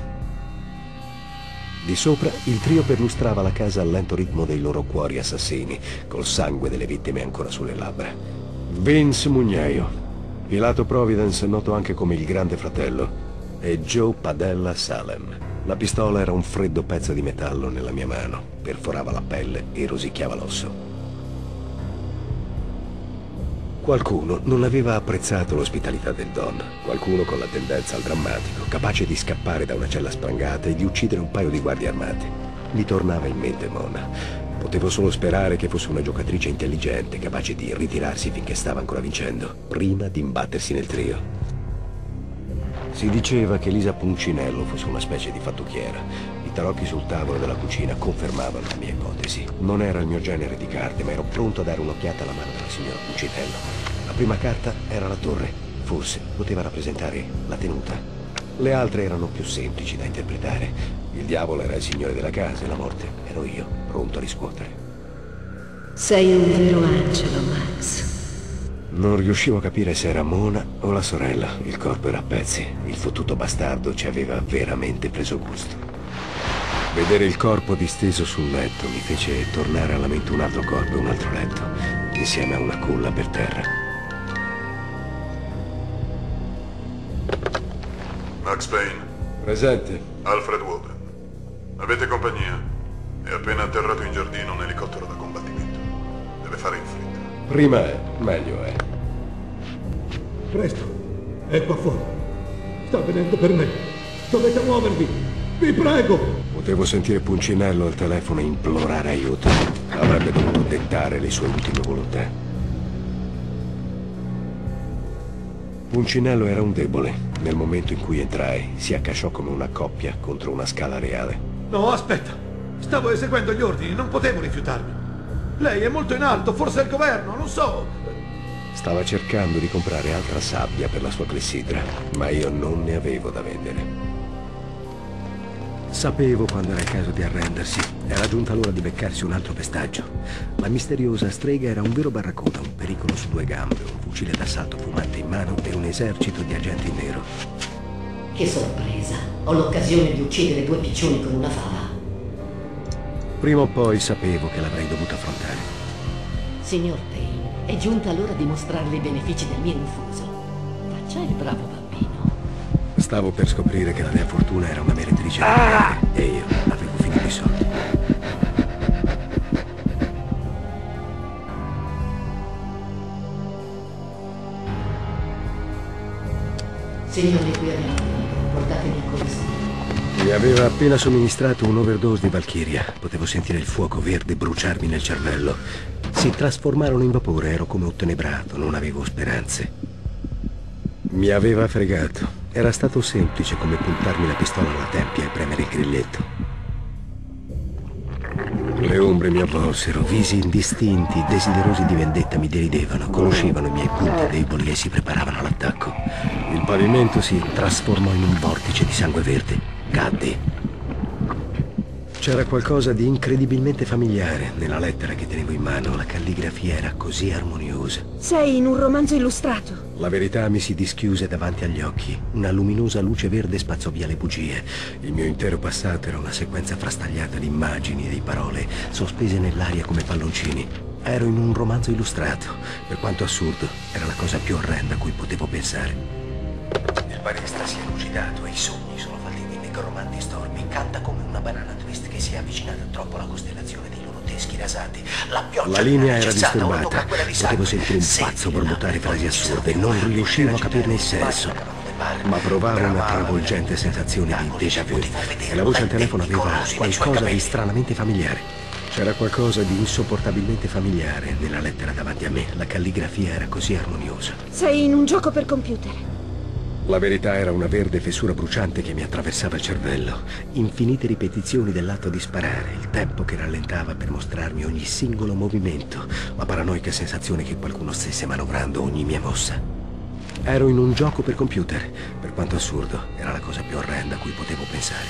Di sopra il trio perlustrava la casa al lento ritmo dei loro cuori assassini, col sangue delle vittime ancora sulle labbra. Vince Mugnaio, Pilato Providence, noto anche come il Grande Fratello, e Joe Padella Salem. La pistola era un freddo pezzo di metallo nella mia mano, perforava la pelle e rosicchiava l'osso. Qualcuno non aveva apprezzato l'ospitalità del Don, qualcuno con la tendenza al drammatico, capace di scappare da una cella sprangata e di uccidere un paio di guardie armate. Mi tornava in mente Mona. Potevo solo sperare che fosse una giocatrice intelligente, capace di ritirarsi finché stava ancora vincendo, prima di imbattersi nel trio. Si diceva che Lisa Puncinello fosse una specie di fattucchiera. I tarocchi sul tavolo della cucina confermavano la mia ipotesi. Non era il mio genere di carte, ma ero pronto a dare un'occhiata alla mano della signora Puncinello. La prima carta era la torre. Forse poteva rappresentare la tenuta. Le altre erano più semplici da interpretare. Il diavolo era il signore della casa e la morte ero io, pronto a riscuotere. Sei un vero angelo, Max. Non riuscivo a capire se era Mona o la sorella. Il corpo era a pezzi. Il fottuto bastardo ci aveva veramente preso gusto. Vedere il corpo disteso sul letto mi fece tornare alla mente un altro corpo e un altro letto, insieme a una culla per terra. Max Payne. Presente. Alfred Woden. Avete compagnia? È appena atterrato in giardino un elicottero da combattimento. Deve fare in fretta. Prima è, meglio è. Presto, è qua fuori. Sta venendo per me. Dovete muovervi. Vi prego. Potevo sentire Puncinello al telefono implorare aiuto. Avrebbe dovuto dettare le sue ultime volontà. Puncinello era un debole. Nel momento in cui entrai, si accasciò come una coppia contro una scala reale. No, aspetta. Stavo eseguendo gli ordini, non potevo rifiutarmi. Lei è molto in alto, forse è il governo, non so. Stava cercando di comprare altra sabbia per la sua clessidra, ma io non ne avevo da vendere. Sapevo quando era il caso di arrendersi. Era giunta l'ora di beccarsi un altro pestaggio. La misteriosa strega era un vero barracuda, un pericolo su due gambe, un fucile d'assalto fumante in mano e un esercito di agenti in nero. Che sorpresa! Ho l'occasione di uccidere due piccioni con una fava. Prima o poi sapevo che l'avrei dovuto affrontare. Signor Payne, è giunta l'ora di mostrarle i benefici del mio infuso. Faccia il bravo bambino. Stavo per scoprire che la mia fortuna era una meretrice di merda e io avevo finito i soldi. Signori, qui abbiamo finito. Portatemi in corso. Mi aveva appena somministrato un'overdose di Valchiria. Potevo sentire il fuoco verde bruciarmi nel cervello. Si trasformarono in vapore, ero come ottenebrato, non avevo speranze. Mi aveva fregato. Era stato semplice come puntarmi la pistola alla tempia e premere il grilletto. Le ombre mi avvolsero, visi indistinti, desiderosi di vendetta mi deridevano, conoscevano i miei punti deboli e si preparavano all'attacco. Il pavimento si trasformò in un vortice di sangue verde. Caddi. C'era qualcosa di incredibilmente familiare nella lettera che tenevo in mano. La calligrafia era così armoniosa. Sei in un romanzo illustrato. La verità mi si dischiuse davanti agli occhi. Una luminosa luce verde spazzò via le bugie. Il mio intero passato era una sequenza frastagliata di immagini e di parole, sospese nell'aria come palloncini. Ero in un romanzo illustrato. Per quanto assurdo, era la cosa più orrenda a cui potevo pensare. Il barista si è lucidato e i sogni sono falliti in necromanti stormi. Canta come una banana twist che si è avvicinata troppo alla costellazione dei loro teschi rasati. La linea era disturbata. Potevo sentire un pazzo borbottare frasi assurde. Non riuscivo a capirne il senso, ma provavo una travolgente sensazione di déjà vu. E la voce al telefono aveva qualcosa di stranamente familiare. C'era qualcosa di insopportabilmente familiare nella lettera davanti a me. La calligrafia era così armoniosa. Sei in un gioco per computer. La verità era una verde fessura bruciante che mi attraversava il cervello. Infinite ripetizioni dell'atto di sparare, il tempo che rallentava per mostrarmi ogni singolo movimento, la paranoica sensazione che qualcuno stesse manovrando ogni mia mossa. Ero in un gioco per computer. Per quanto assurdo, era la cosa più orrenda a cui potevo pensare.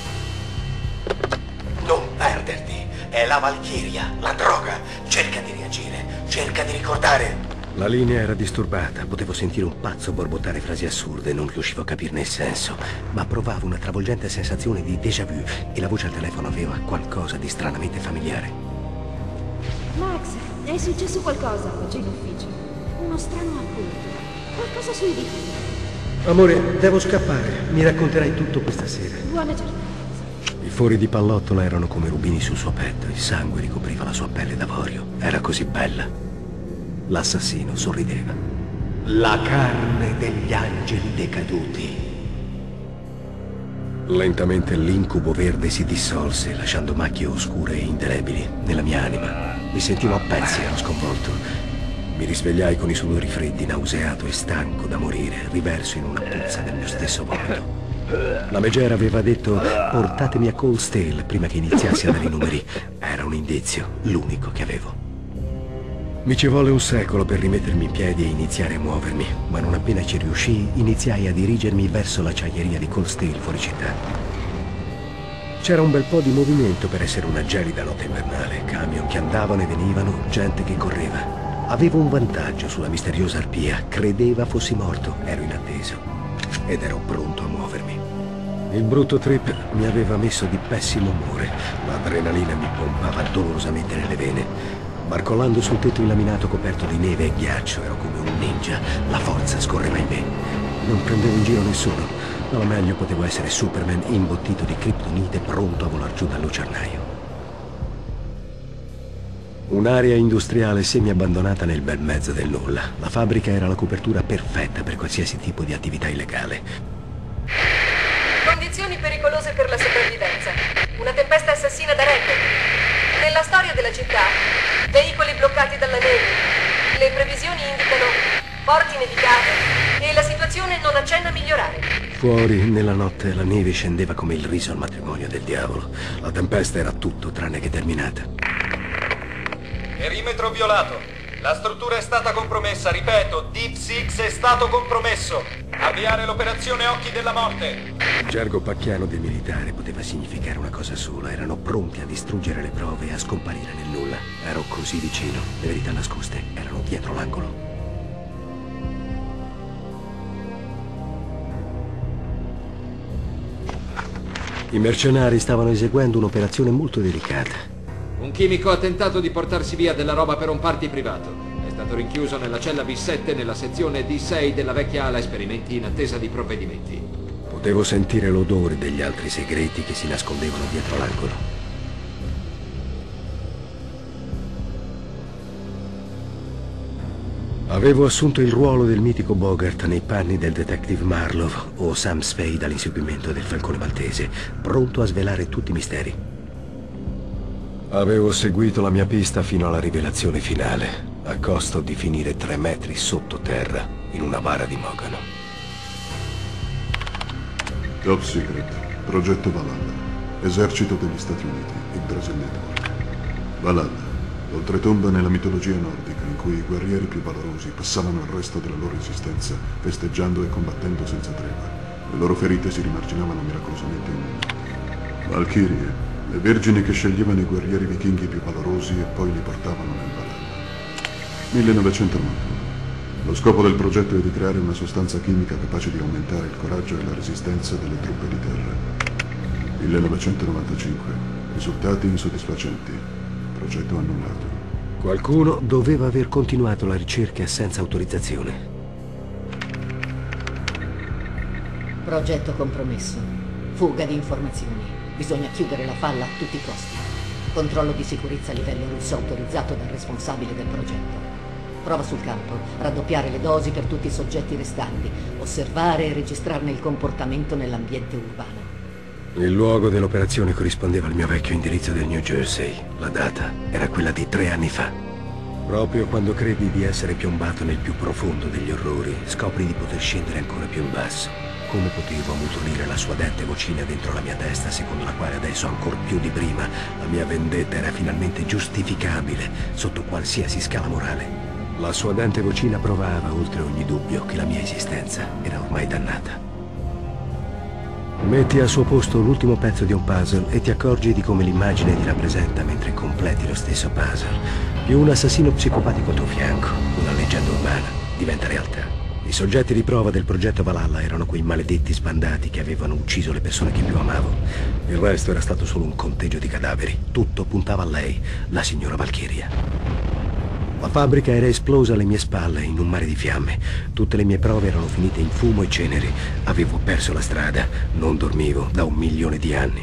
Non perderti! È la Valchiria, la droga! Cerca di reagire, cerca di ricordare! La linea era disturbata, potevo sentire un pazzo borbottare frasi assurde, non riuscivo a capirne il senso, ma provavo una travolgente sensazione di déjà vu e la voce al telefono aveva qualcosa di stranamente familiare. Max, è successo qualcosa oggi in ufficio. Uno strano appunto. Qualcosa sui video. Amore, devo scappare. Mi racconterai tutto questa sera. Buona giornata. I fori di pallottola erano come rubini sul suo petto, il sangue ricopriva la sua pelle d'avorio. Era così bella. L'assassino sorrideva. La carne degli angeli decaduti. Lentamente l'incubo verde si dissolse, lasciando macchie oscure e indelebili nella mia anima. Mi sentivo a pezzi, ero sconvolto. Mi risvegliai con i sudori freddi, nauseato e stanco da morire, riverso in una puzza del mio stesso vomito. La megera aveva detto: portatemi a Coldstale prima che iniziassi a dare i numeri. Era un indizio, l'unico che avevo. Mi ci volle un secolo per rimettermi in piedi e iniziare a muovermi, ma non appena ci riuscii, iniziai a dirigermi verso l'acciaieria di Coldstale fuori città. C'era un bel po' di movimento per essere una gelida notte invernale, camion che andavano e venivano, gente che correva. Avevo un vantaggio sulla misteriosa arpia, credeva fossi morto, ero in atteso ed ero pronto a muovermi. Il brutto trip mi aveva messo di pessimo umore, l'adrenalina mi pompava dolorosamente nelle vene. Barcollando sul tetto ilaminato coperto di neve e ghiaccio, ero come un ninja, la forza scorreva in me. Non prendevo in giro nessuno, ma meglio potevo essere Superman imbottito di kryptonite pronto a volar giù dal lucernaio. Un'area industriale semi-abbandonata nel bel mezzo del nulla. La fabbrica era la copertura perfetta per qualsiasi tipo di attività illegale. Condizioni pericolose per la sopravvivenza. Una tempesta assassina da record. Nella storia della città, veicoli bloccati dalla neve. Le previsioni indicano porti nevicate e la situazione non accenna a migliorare. Fuori, nella notte, la neve scendeva come il riso al matrimonio del diavolo. La tempesta era tutto tranne che terminata. Perimetro violato. La struttura è stata compromessa, ripeto, Deep Six è stato compromesso. Avviare l'operazione Occhi della Morte. Il gergo pacchiano del militare poteva significare una cosa sola: erano pronti a distruggere le prove e a scomparire nel nulla. Ero così vicino, le verità nascoste erano dietro l'angolo. I mercenari stavano eseguendo un'operazione molto delicata. Un chimico ha tentato di portarsi via della roba per un party privato. È stato rinchiuso nella cella B7 nella sezione D6 della vecchia ala esperimenti in attesa di provvedimenti. Potevo sentire l'odore degli altri segreti che si nascondevano dietro l'angolo. Avevo assunto il ruolo del mitico Bogart nei panni del detective Marlowe o Sam Spade all'inseguimento del falcone maltese, pronto a svelare tutti i misteri. Avevo seguito la mia pista fino alla rivelazione finale, a costo di finire 3 metri sottoterra in una bara di Mogano. Top Secret, Progetto Valhalla, Esercito degli Stati Uniti, il Brasil Network. Valhalla, oltretomba nella mitologia nordica in cui i guerrieri più valorosi passavano il resto della loro esistenza festeggiando e combattendo senza tregua. Le loro ferite si rimarginavano miracolosamente immuni. Valchirie, le vergini che sceglievano i guerrieri vichinghi più valorosi e poi li portavano nel Valhalla. 1991. Lo scopo del progetto è di creare una sostanza chimica capace di aumentare il coraggio e la resistenza delle truppe di terra. 1995. Risultati insoddisfacenti. Progetto annullato. Qualcuno doveva aver continuato la ricerca senza autorizzazione. Progetto compromesso. Fuga di informazioni. Bisogna chiudere la falla a tutti i costi. Controllo di sicurezza a livello russo autorizzato dal responsabile del progetto. Prova sul campo, raddoppiare le dosi per tutti i soggetti restanti, osservare e registrarne il comportamento nell'ambiente urbano. Il luogo dell'operazione corrispondeva al mio vecchio indirizzo del New Jersey. La data era quella di 3 anni fa. Proprio quando credi di essere piombato nel più profondo degli orrori, scopri di poter scendere ancora più in basso. Come potevo ammutolire la sua dente vocina dentro la mia testa, secondo la quale adesso, ancor più di prima, la mia vendetta era finalmente giustificabile sotto qualsiasi scala morale? La sua dente vocina provava, oltre ogni dubbio, che la mia esistenza era ormai dannata. Metti al suo posto l'ultimo pezzo di un puzzle e ti accorgi di come l'immagine ti rappresenta mentre completi lo stesso puzzle. Più un assassino psicopatico al tuo fianco, una leggenda urbana, diventa realtà. I soggetti di prova del progetto Valhalla erano quei maledetti sbandati che avevano ucciso le persone che più amavo. Il resto era stato solo un conteggio di cadaveri. Tutto puntava a lei, la signora Valchiria. La fabbrica era esplosa alle mie spalle in un mare di fiamme. Tutte le mie prove erano finite in fumo e ceneri. Avevo perso la strada. Non dormivo da 1 milione di anni.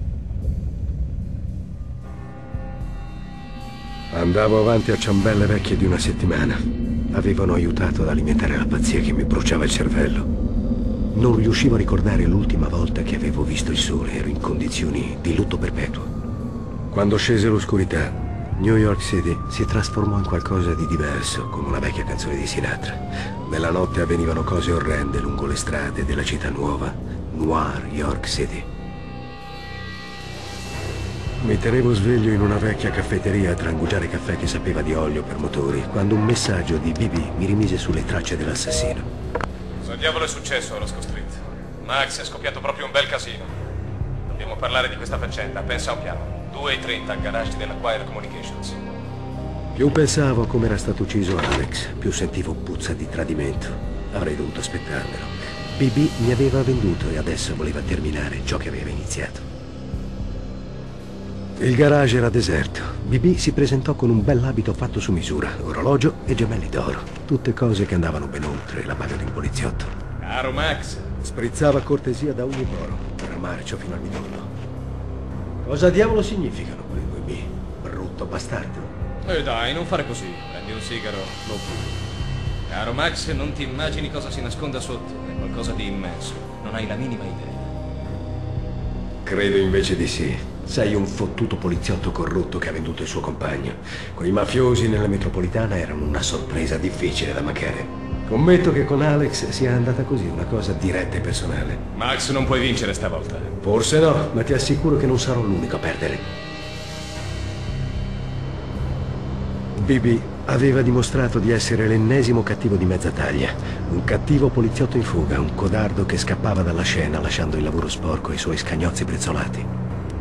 Andavo avanti a ciambelle vecchie di una settimana. Avevano aiutato ad alimentare la pazzia che mi bruciava il cervello. Non riuscivo a ricordare l'ultima volta che avevo visto il sole, ero in condizioni di lutto perpetuo. Quando scese l'oscurità, New York City si trasformò in qualcosa di diverso, come una vecchia canzone di Sinatra. Nella notte avvenivano cose orrende lungo le strade della città nuova, Noir York City. Mi tenevo sveglio in una vecchia caffetteria a trangugiare caffè che sapeva di olio per motori, quando un messaggio di BB mi rimise sulle tracce dell'assassino. Cosa diavolo è successo a Roscoe Street? Max, è scoppiato proprio un bel casino. Dobbiamo parlare di questa faccenda, pensa a un piano. 2:30 al garage dell'Acquire Communications. Più pensavo a come era stato ucciso Alex, più sentivo puzza di tradimento. Avrei dovuto aspettarmelo. BB mi aveva venduto e adesso voleva terminare ciò che aveva iniziato. Il garage era deserto. BB si presentò con un bell'abito fatto su misura, orologio e gemelli d'oro. Tutte cose che andavano ben oltre la paga di un poliziotto. Caro Max! Sprizzava cortesia da ogni poro, per marcio fino al midollo. Cosa diavolo significano quei due B? Brutto bastardo. Dai, non fare così. Prendi un sigaro, lo fumi. Caro Max, non ti immagini cosa si nasconda sotto. È qualcosa di immenso. Non hai la minima idea. Credo invece di sì. Sei un fottuto poliziotto corrotto che ha venduto il suo compagno. Quei mafiosi nella metropolitana erano una sorpresa difficile da mancare. Commetto che con Alex sia andata così, una cosa diretta e personale. Max, non puoi vincere stavolta. Forse no, ma ti assicuro che non sarò l'unico a perdere. BB aveva dimostrato di essere l'ennesimo cattivo di mezza taglia. Un cattivo poliziotto in fuga, un codardo che scappava dalla scena lasciando il lavoro sporco e i suoi scagnozzi prezzolati.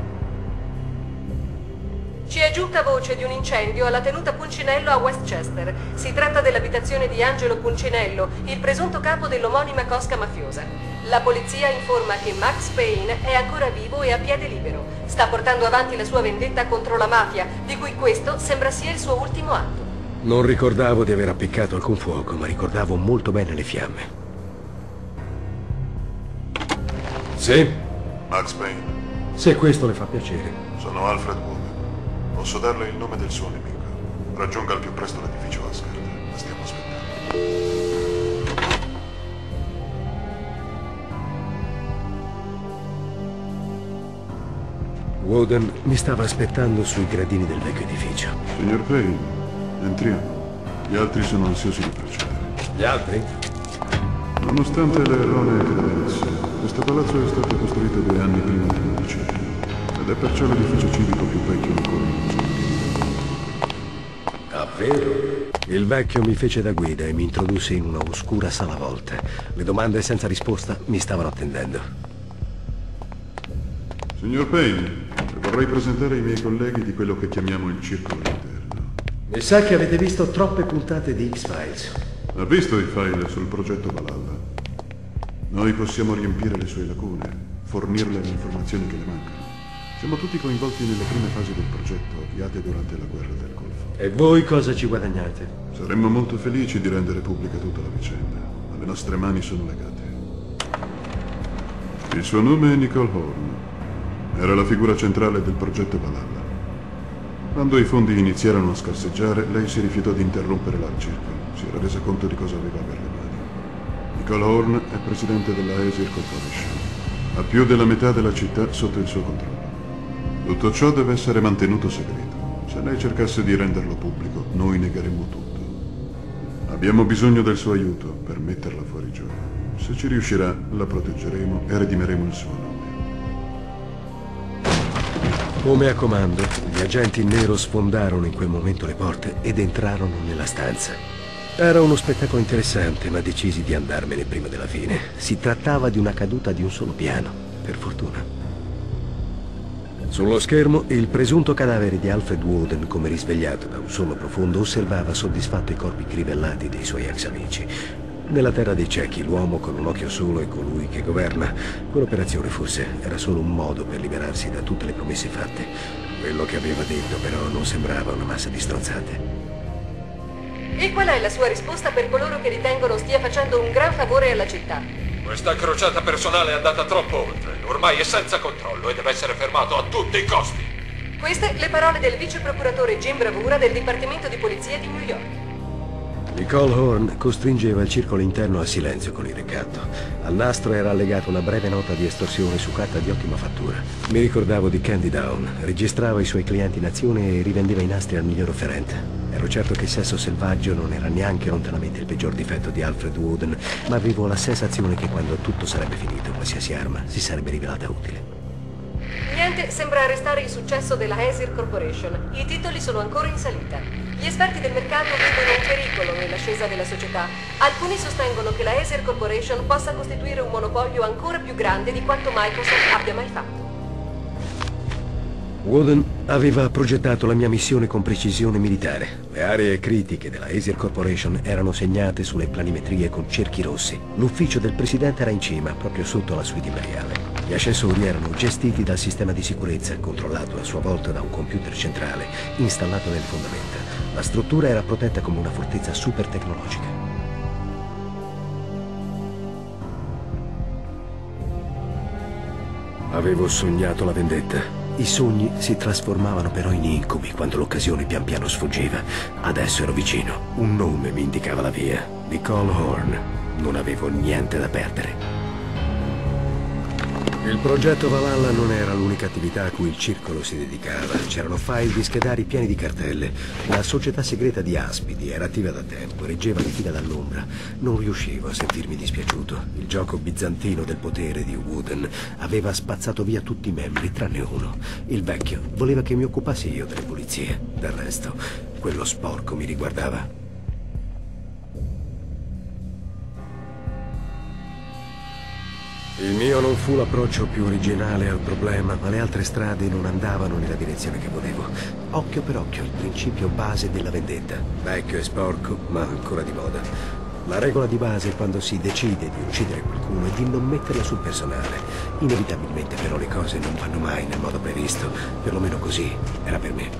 Ci è giunta voce di un incendio alla tenuta Puncinello a Westchester. Si tratta dell'abitazione di Angelo Puncinello, il presunto capo dell'omonima cosca mafiosa. La polizia informa che Max Payne è ancora vivo e a piede libero. Sta portando avanti la sua vendetta contro la mafia, di cui questo sembra sia il suo ultimo atto. Non ricordavo di aver appiccato alcun fuoco, ma ricordavo molto bene le fiamme. Sì? Max Payne. Se questo le fa piacere. Sono Alfred Wood. Posso darle il nome del suo nemico. Raggiunga al più presto l'edificio Asgard. La stiamo aspettando. Woden mi stava aspettando sui gradini del vecchio edificio. Signor Payne, entriamo. Gli altri sono ansiosi di procedere. Gli altri? Nonostante le erronee credenze, questo palazzo è stato costruito 2 anni prima del Novecento. Ed è perciò l'edificio civico più vecchio ancora in uso. Davvero? Il vecchio mi fece da guida e mi introdusse in una oscura sala a volte. Le domande senza risposta mi stavano attendendo. Signor Payne, vorrei presentare i miei colleghi di quello che chiamiamo il circolo interno. Mi sa che avete visto troppe puntate di X-Files. Ha visto i file sul progetto Valhalla? Noi possiamo riempire le sue lacune, fornirle le informazioni che le mancano. Siamo tutti coinvolti nelle prime fasi del progetto, avviate durante la guerra del Golfo. E voi cosa ci guadagnate? Saremmo molto felici di rendere pubblica tutta la vicenda, ma le nostre mani sono legate. Il suo nome è Nicole Horn. Era la figura centrale del progetto Valhalla. Quando i fondi iniziarono a scarseggiare, lei si rifiutò di interrompere l'Art Circle. Si era resa conto di cosa aveva per le mani. Nicole Horn è presidente della Aesir Corporation. Ha più della metà della città sotto il suo controllo. Tutto ciò deve essere mantenuto segreto. Se lei cercasse di renderlo pubblico, noi negheremmo tutto. Abbiamo bisogno del suo aiuto per metterla fuori gioco. Se ci riuscirà, la proteggeremo e redimeremo il suo nome. Come a comando, gli agenti in nero sfondarono in quel momento le porte ed entrarono nella stanza. Era uno spettacolo interessante, ma decisi di andarmene prima della fine. Si trattava di una caduta di un solo piano, per fortuna. Sullo schermo, il presunto cadavere di Alfred Woden, come risvegliato da un sonno profondo, osservava soddisfatto i corpi crivellati dei suoi ex amici. Nella terra dei ciechi, l'uomo con un occhio solo è colui che governa. Quell'operazione forse era solo un modo per liberarsi da tutte le promesse fatte. Quello che aveva detto però non sembrava una massa di stronzate. E qual è la sua risposta per coloro che ritengono stia facendo un gran favore alla città? Questa crociata personale è andata troppo oltre. Ormai è senza controllo e deve essere fermato a tutti i costi. Queste le parole del vice procuratore Jim Bravura del Dipartimento di Polizia di New York. Nicole Horn costringeva il circolo interno al silenzio con il ricatto. Al nastro era allegata una breve nota di estorsione su carta di ottima fattura. Mi ricordavo di Candy Down. Registrava i suoi clienti in azione e rivendeva i nastri al miglior offerente. Ero certo che il sesso selvaggio non era neanche lontanamente il peggior difetto di Alfred Woden, ma avevo la sensazione che quando tutto sarebbe finito, qualsiasi arma si sarebbe rivelata utile. Niente sembra arrestare il successo della Aesir Corporation. I titoli sono ancora in salita. Gli esperti del mercato vedono un pericolo nell'ascesa della società. Alcuni sostengono che la Aesir Corporation possa costituire un monopolio ancora più grande di quanto Microsoft abbia mai fatto. Woden aveva progettato la mia missione con precisione militare. Le aree critiche della Aesir Corporation erano segnate sulle planimetrie con cerchi rossi. L'ufficio del presidente era in cima, proprio sotto la suite imperiale. Gli ascensori erano gestiti dal sistema di sicurezza, controllato a sua volta da un computer centrale installato nelle fondamenta. La struttura era protetta come una fortezza super tecnologica. Avevo sognato la vendetta. I sogni si trasformavano però in incubi quando l'occasione pian piano sfuggiva. Adesso ero vicino. Un nome mi indicava la via. Nicole Horn. Non avevo niente da perdere. Il progetto Valhalla non era l'unica attività a cui il circolo si dedicava. C'erano file di schedari pieni di cartelle. La società segreta di Aspidi era attiva da tempo, reggeva le fila dall'ombra. Non riuscivo a sentirmi dispiaciuto. Il gioco bizantino del potere di Woden aveva spazzato via tutti i membri, tranne uno. Il vecchio voleva che mi occupassi io delle pulizie. Del resto, quello sporco mi riguardava. Il mio non fu l'approccio più originale al problema, ma le altre strade non andavano nella direzione che volevo. Occhio per occhio, il principio base della vendetta. Vecchio e sporco, ma ancora di moda. La regola di base quando si decide di uccidere qualcuno è di non metterla sul personale. Inevitabilmente però le cose non vanno mai nel modo previsto, perlomeno così era per me.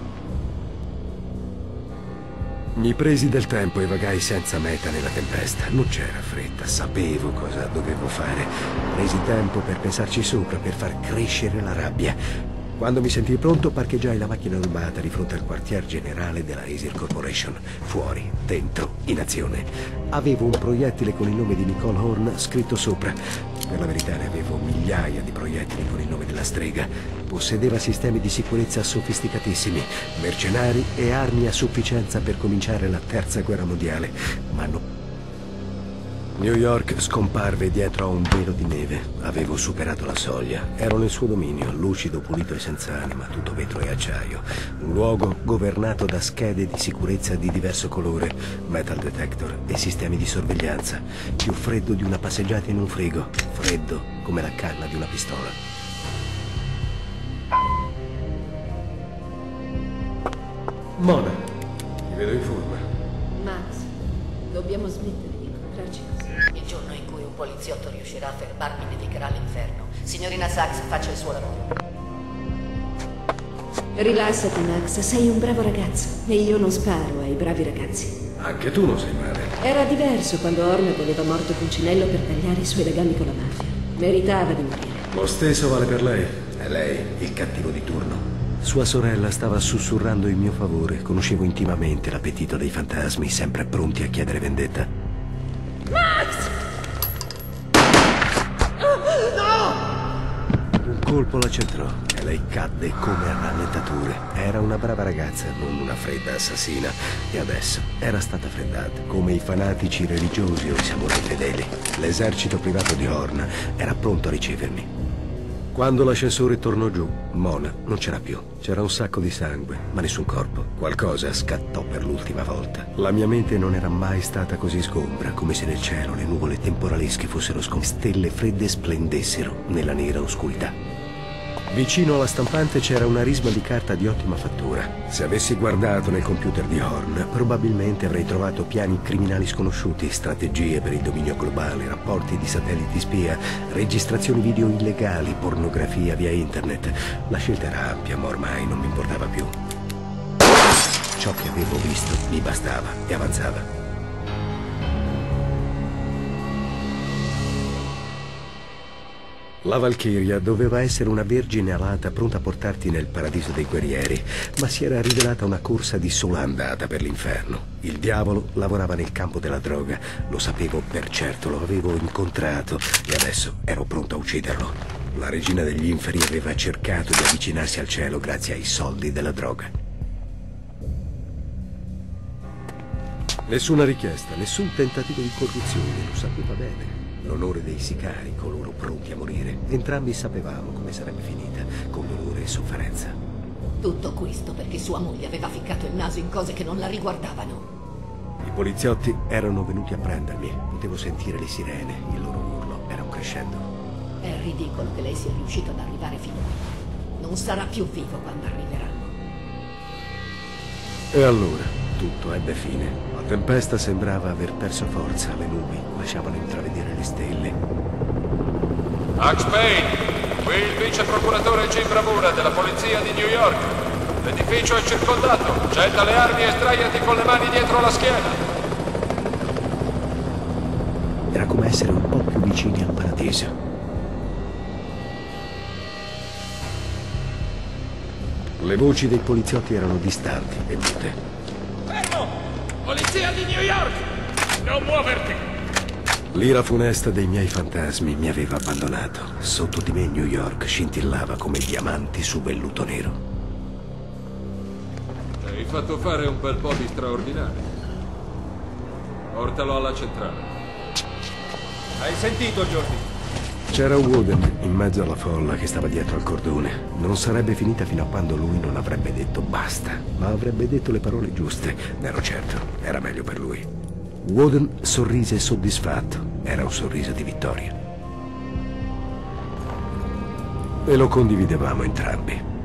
Mi presi del tempo e vagai senza meta nella tempesta. Non c'era fretta, sapevo cosa dovevo fare. Presi tempo per pensarci sopra, per far crescere la rabbia. Quando mi sentii pronto, parcheggiai la macchina rubata di fronte al quartier generale della Aesir Corporation. Fuori, dentro, in azione. Avevo un proiettile con il nome di Nicole Horn scritto sopra. Per la verità ne avevo migliaia di proiettili con il nome della strega. Possedeva sistemi di sicurezza sofisticatissimi, mercenari e armi a sufficienza per cominciare la terza guerra mondiale. Ma no. New York scomparve dietro a un velo di neve. Avevo superato la soglia. Ero nel suo dominio, lucido, pulito e senza anima, tutto vetro e acciaio. Un luogo governato da schede di sicurezza di diverso colore, metal detector e sistemi di sorveglianza. Più freddo di una passeggiata in un frigo. Freddo come la canna di una pistola. Mona, ti vedo in forma. Max, dobbiamo smettere di incontrarci così. Il giorno in cui un poliziotto riuscirà a fermarmi dedicherà all'inferno. Signorina Sachs, faccia il suo lavoro. Rilassati, Max, sei un bravo ragazzo e io non sparo ai bravi ragazzi. Anche tu non sei male. Era diverso quando Horn voleva morto Pulcinello per tagliare i suoi legami con la mafia. Meritava di morire. Lo stesso vale per lei. È lei il cattivo di turno. Sua sorella stava sussurrando in mio favore. Conoscevo intimamente l'appetito dei fantasmi, sempre pronti a chiedere vendetta. Max! Un colpo la centrò e lei cadde come a rallentature. Era una brava ragazza, non una fredda assassina. E adesso era stata freddata, come i fanatici religiosi o i samurai fedeli. L'esercito privato di Horn era pronto a ricevermi. Quando l'ascensore tornò giù, Mona non c'era più. C'era un sacco di sangue, ma nessun corpo. Qualcosa scattò per l'ultima volta. La mia mente non era mai stata così sgombra, come se nel cielo le nuvole temporalesche fossero stelle fredde splendessero nella nera oscurità. Vicino alla stampante c'era una risma di carta di ottima fattura. Se avessi guardato nel computer di Horn, probabilmente avrei trovato piani criminali sconosciuti, strategie per il dominio globale, rapporti di satelliti spia, registrazioni video illegali, pornografia via internet. La scelta era ampia, ma ormai non mi importava più. Ciò che avevo visto mi bastava e avanzava. La Valchiria doveva essere una vergine alata pronta a portarti nel paradiso dei guerrieri, ma si era rivelata una corsa di sola andata per l'inferno. Il diavolo lavorava nel campo della droga, lo sapevo per certo, lo avevo incontrato e adesso ero pronto a ucciderlo. La regina degli inferi aveva cercato di avvicinarsi al cielo grazie ai soldi della droga. Nessuna richiesta, nessun tentativo di corruzione, lo sapeva bene. L'onore dei sicari, coloro pronti a morire. Entrambi sapevamo come sarebbe finita, con dolore e sofferenza. Tutto questo perché sua moglie aveva ficcato il naso in cose che non la riguardavano. I poliziotti erano venuti a prendermi. Potevo sentire le sirene, il loro urlo era un crescendo. È ridicolo che lei sia riuscito ad arrivare fino qui. Non sarà più vivo quando arriveranno. E allora tutto ebbe fine. La tempesta sembrava aver perso forza, le nubi lasciavano intravedere le stelle. Max Payne, qui il vice procuratore Jim Bravura della polizia di New York. L'edificio è circondato. Getta le armi e sdraiati con le mani dietro la schiena. Era come essere un po' più vicini al paradiso. Le voci dei poliziotti erano distanti e mute. Fermo! Polizia di New York! Non muoverti! L'ira funesta dei miei fantasmi mi aveva abbandonato. Sotto di me New York scintillava come diamanti su velluto nero. Hai fatto fare un bel po' di straordinario. Portalo alla centrale. Hai sentito, Jordi? C'era Wooden in mezzo alla folla che stava dietro al cordone. Non sarebbe finita fino a quando lui non avrebbe detto basta, ma avrebbe detto le parole giuste. Ne ero certo, era meglio per lui. Wooden sorrise soddisfatto. Era un sorriso di vittoria. E lo condividevamo entrambi.